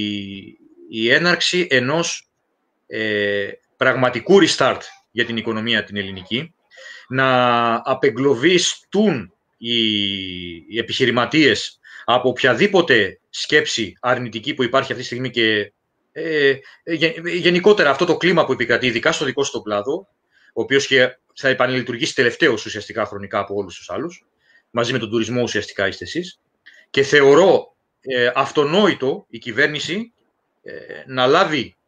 η έναρξη ενός ε, πραγματικού restart για την οικονομία την ελληνική, να απεγκλωβιστούν οι, οι επιχειρηματίες από οποιαδήποτε σκέψη αρνητική που υπάρχει αυτή τη στιγμή και ε, γενικότερα αυτό το κλίμα που επικρατεί, ειδικά στο δικό σου κλάδο, ο οποίος και θα επανελειτουργήσει τελευταίως ουσιαστικά χρονικά από όλους τους άλλους, μαζί με τον τουρισμό ουσιαστικά είστε εσείς. Και θεωρώ ε, αυτονόητο η κυβέρνηση ε, να λάβει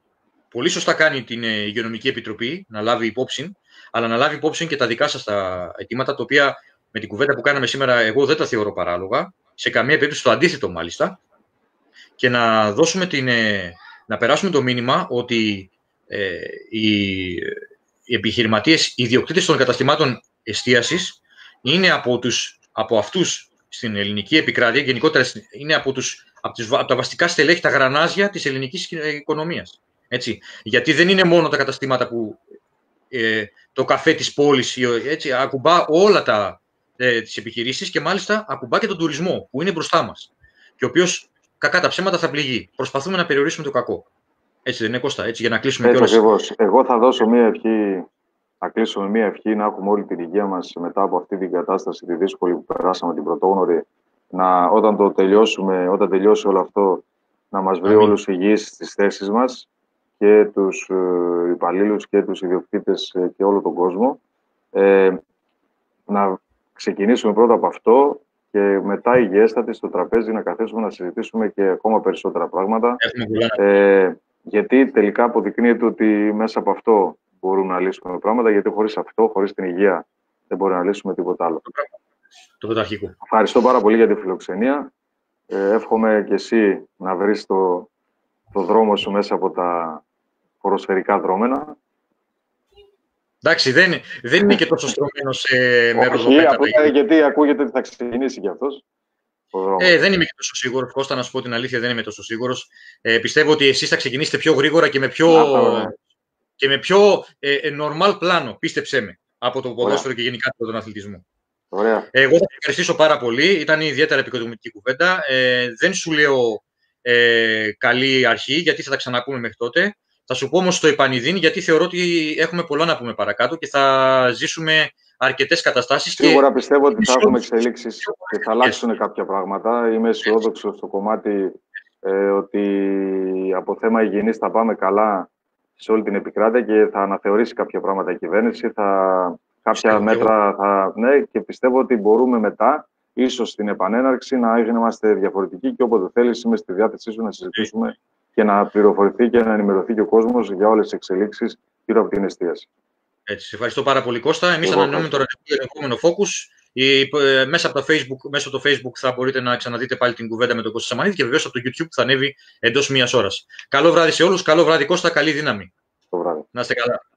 πολύ σωστά κάνει την Υγειονομική Επιτροπή να λάβει υπόψη, αλλά να λάβει υπόψη και τα δικά σας τα αιτήματα, τα οποία με την κουβέντα που κάναμε σήμερα εγώ δεν τα θεωρώ παράλογα, σε καμία περίπτωση το αντίθετο μάλιστα, και να, δώσουμε την, να περάσουμε το μήνυμα ότι ε, οι, οι επιχειρηματίες, οι ιδιοκτήτες των καταστημάτων εστίασης είναι από, τους, από αυτούς στην ελληνική επικράτεια, γενικότερα είναι από, τους, από, τις, από τα βασικά στελέχη, τα γρανάζια της ελληνικής οικονομίας. Έτσι. Γιατί δεν είναι μόνο τα καταστήματα που ε, το καφέ της πόλης, έτσι, ακουμπά όλα τα, ε, τις επιχειρήσεις και μάλιστα ακουμπά και τον τουρισμό που είναι μπροστά μας και ο οποίος κακά τα ψέματα θα πληγεί. Προσπαθούμε να περιορίσουμε το κακό. Έτσι δεν είναι, Κώστα, έτσι, για να κλείσουμε έτσι κιόλας. Ακριβώς. Εγώ θα δώσω μία ευχή, θα κλείσω με μία ευχή να έχουμε όλη την υγεία μας μετά από αυτή την κατάσταση, τη δύσκολη που περάσαμε, την πρωτόγνωρη, να, όταν το τελειώσουμε, όταν τελειώσει όλο αυτό, να μας βρει όλους υγιείς στις θέσεις μας και τους ε, υπαλλήλους και τους ιδιοκτήτες ε, και όλο τον κόσμο. Ε, να ξεκινήσουμε πρώτα από αυτό και μετά υγιέστατοι στο τραπέζι να καθίσουμε να συζητήσουμε και ακόμα περισσότερα πράγματα. Ε, γιατί τελικά αποδεικνύεται ότι μέσα από αυτό μπορούμε να λύσουμε πράγματα, γιατί χωρίς αυτό, χωρίς την υγεία, δεν μπορούμε να λύσουμε τίποτα άλλο. Το πρωταρχικό. Ευχαριστώ πάρα πολύ για τη φιλοξενία. Ε, εύχομαι και εσύ να βρεις το, το δρόμο σου μέσα από τα ποδοσφαιρικά δρόμενα. Εντάξει, δεν, δεν είναι και τόσο στρωμένος ε, με ροδοπέτα. Γιατί ακούγεται ότι θα ξεκινήσει κι αυτός. Ε, δεν είμαι και τόσο σίγουρος, Κώστα, να σου πω την αλήθεια, δεν είμαι τόσο σίγουρος. Ε, πιστεύω ότι εσείς θα ξεκινήσετε πιο γρήγορα και με πιο, και με πιο ε, ε, normal πλάνο, πίστεψέ με, από το ποδόσφαιρο και γενικά από τον αθλητισμό. Ωραία. Εγώ θα ευχαριστήσω πάρα πολύ. Ήταν ιδιαίτερα επικοδομητική κουβέντα. Ε, δεν σου λέω ε, καλή αρχή, γιατί θα τα ξαναπούμε μέχρι τότε. Θα σου πω όμως το επανειδήν, γιατί θεωρώ ότι έχουμε πολλά να πούμε παρακάτω και θα ζήσουμε αρκετές καταστάσεις. Σίγουρα και πιστεύω ότι θα έχουμε εξελίξεις και θα αλλάξουν κάποια πράγματα. Είμαι αισιόδοξος στο κομμάτι ε, ότι από θέμα υγιεινής θα πάμε καλά σε όλη την επικράτεια και θα αναθεωρήσει κάποια πράγματα η κυβέρνηση. Θα, κάποια πιστεύω μέτρα θα. Ναι, και πιστεύω ότι μπορούμε μετά, ίσως στην επανέναρξη, να είμαστε διαφορετικοί και όποτε θέλεις είμαι στη διάθεσή σου να συζητήσουμε και να πληροφορηθεί και να ενημερωθεί και ο κόσμος για όλες τις εξελίξεις γύρω από την εστίαση. Έτσι, σε ευχαριστώ πάρα πολύ, Κώστα. Εμείς ανανεώνουμε το επόμενο Focus. Η, ε, μέσα, από το Facebook, μέσα από το Facebook θα μπορείτε να ξαναδείτε πάλι την κουβέντα με τον Κώστα Σαμανίδη και βεβαίως από το YouTube θα ανέβει εντός μιας ώρας. Καλό βράδυ σε όλους. Καλό βράδυ, Κώστα. Καλή δύναμη. Το βράδυ. Να είστε καλά.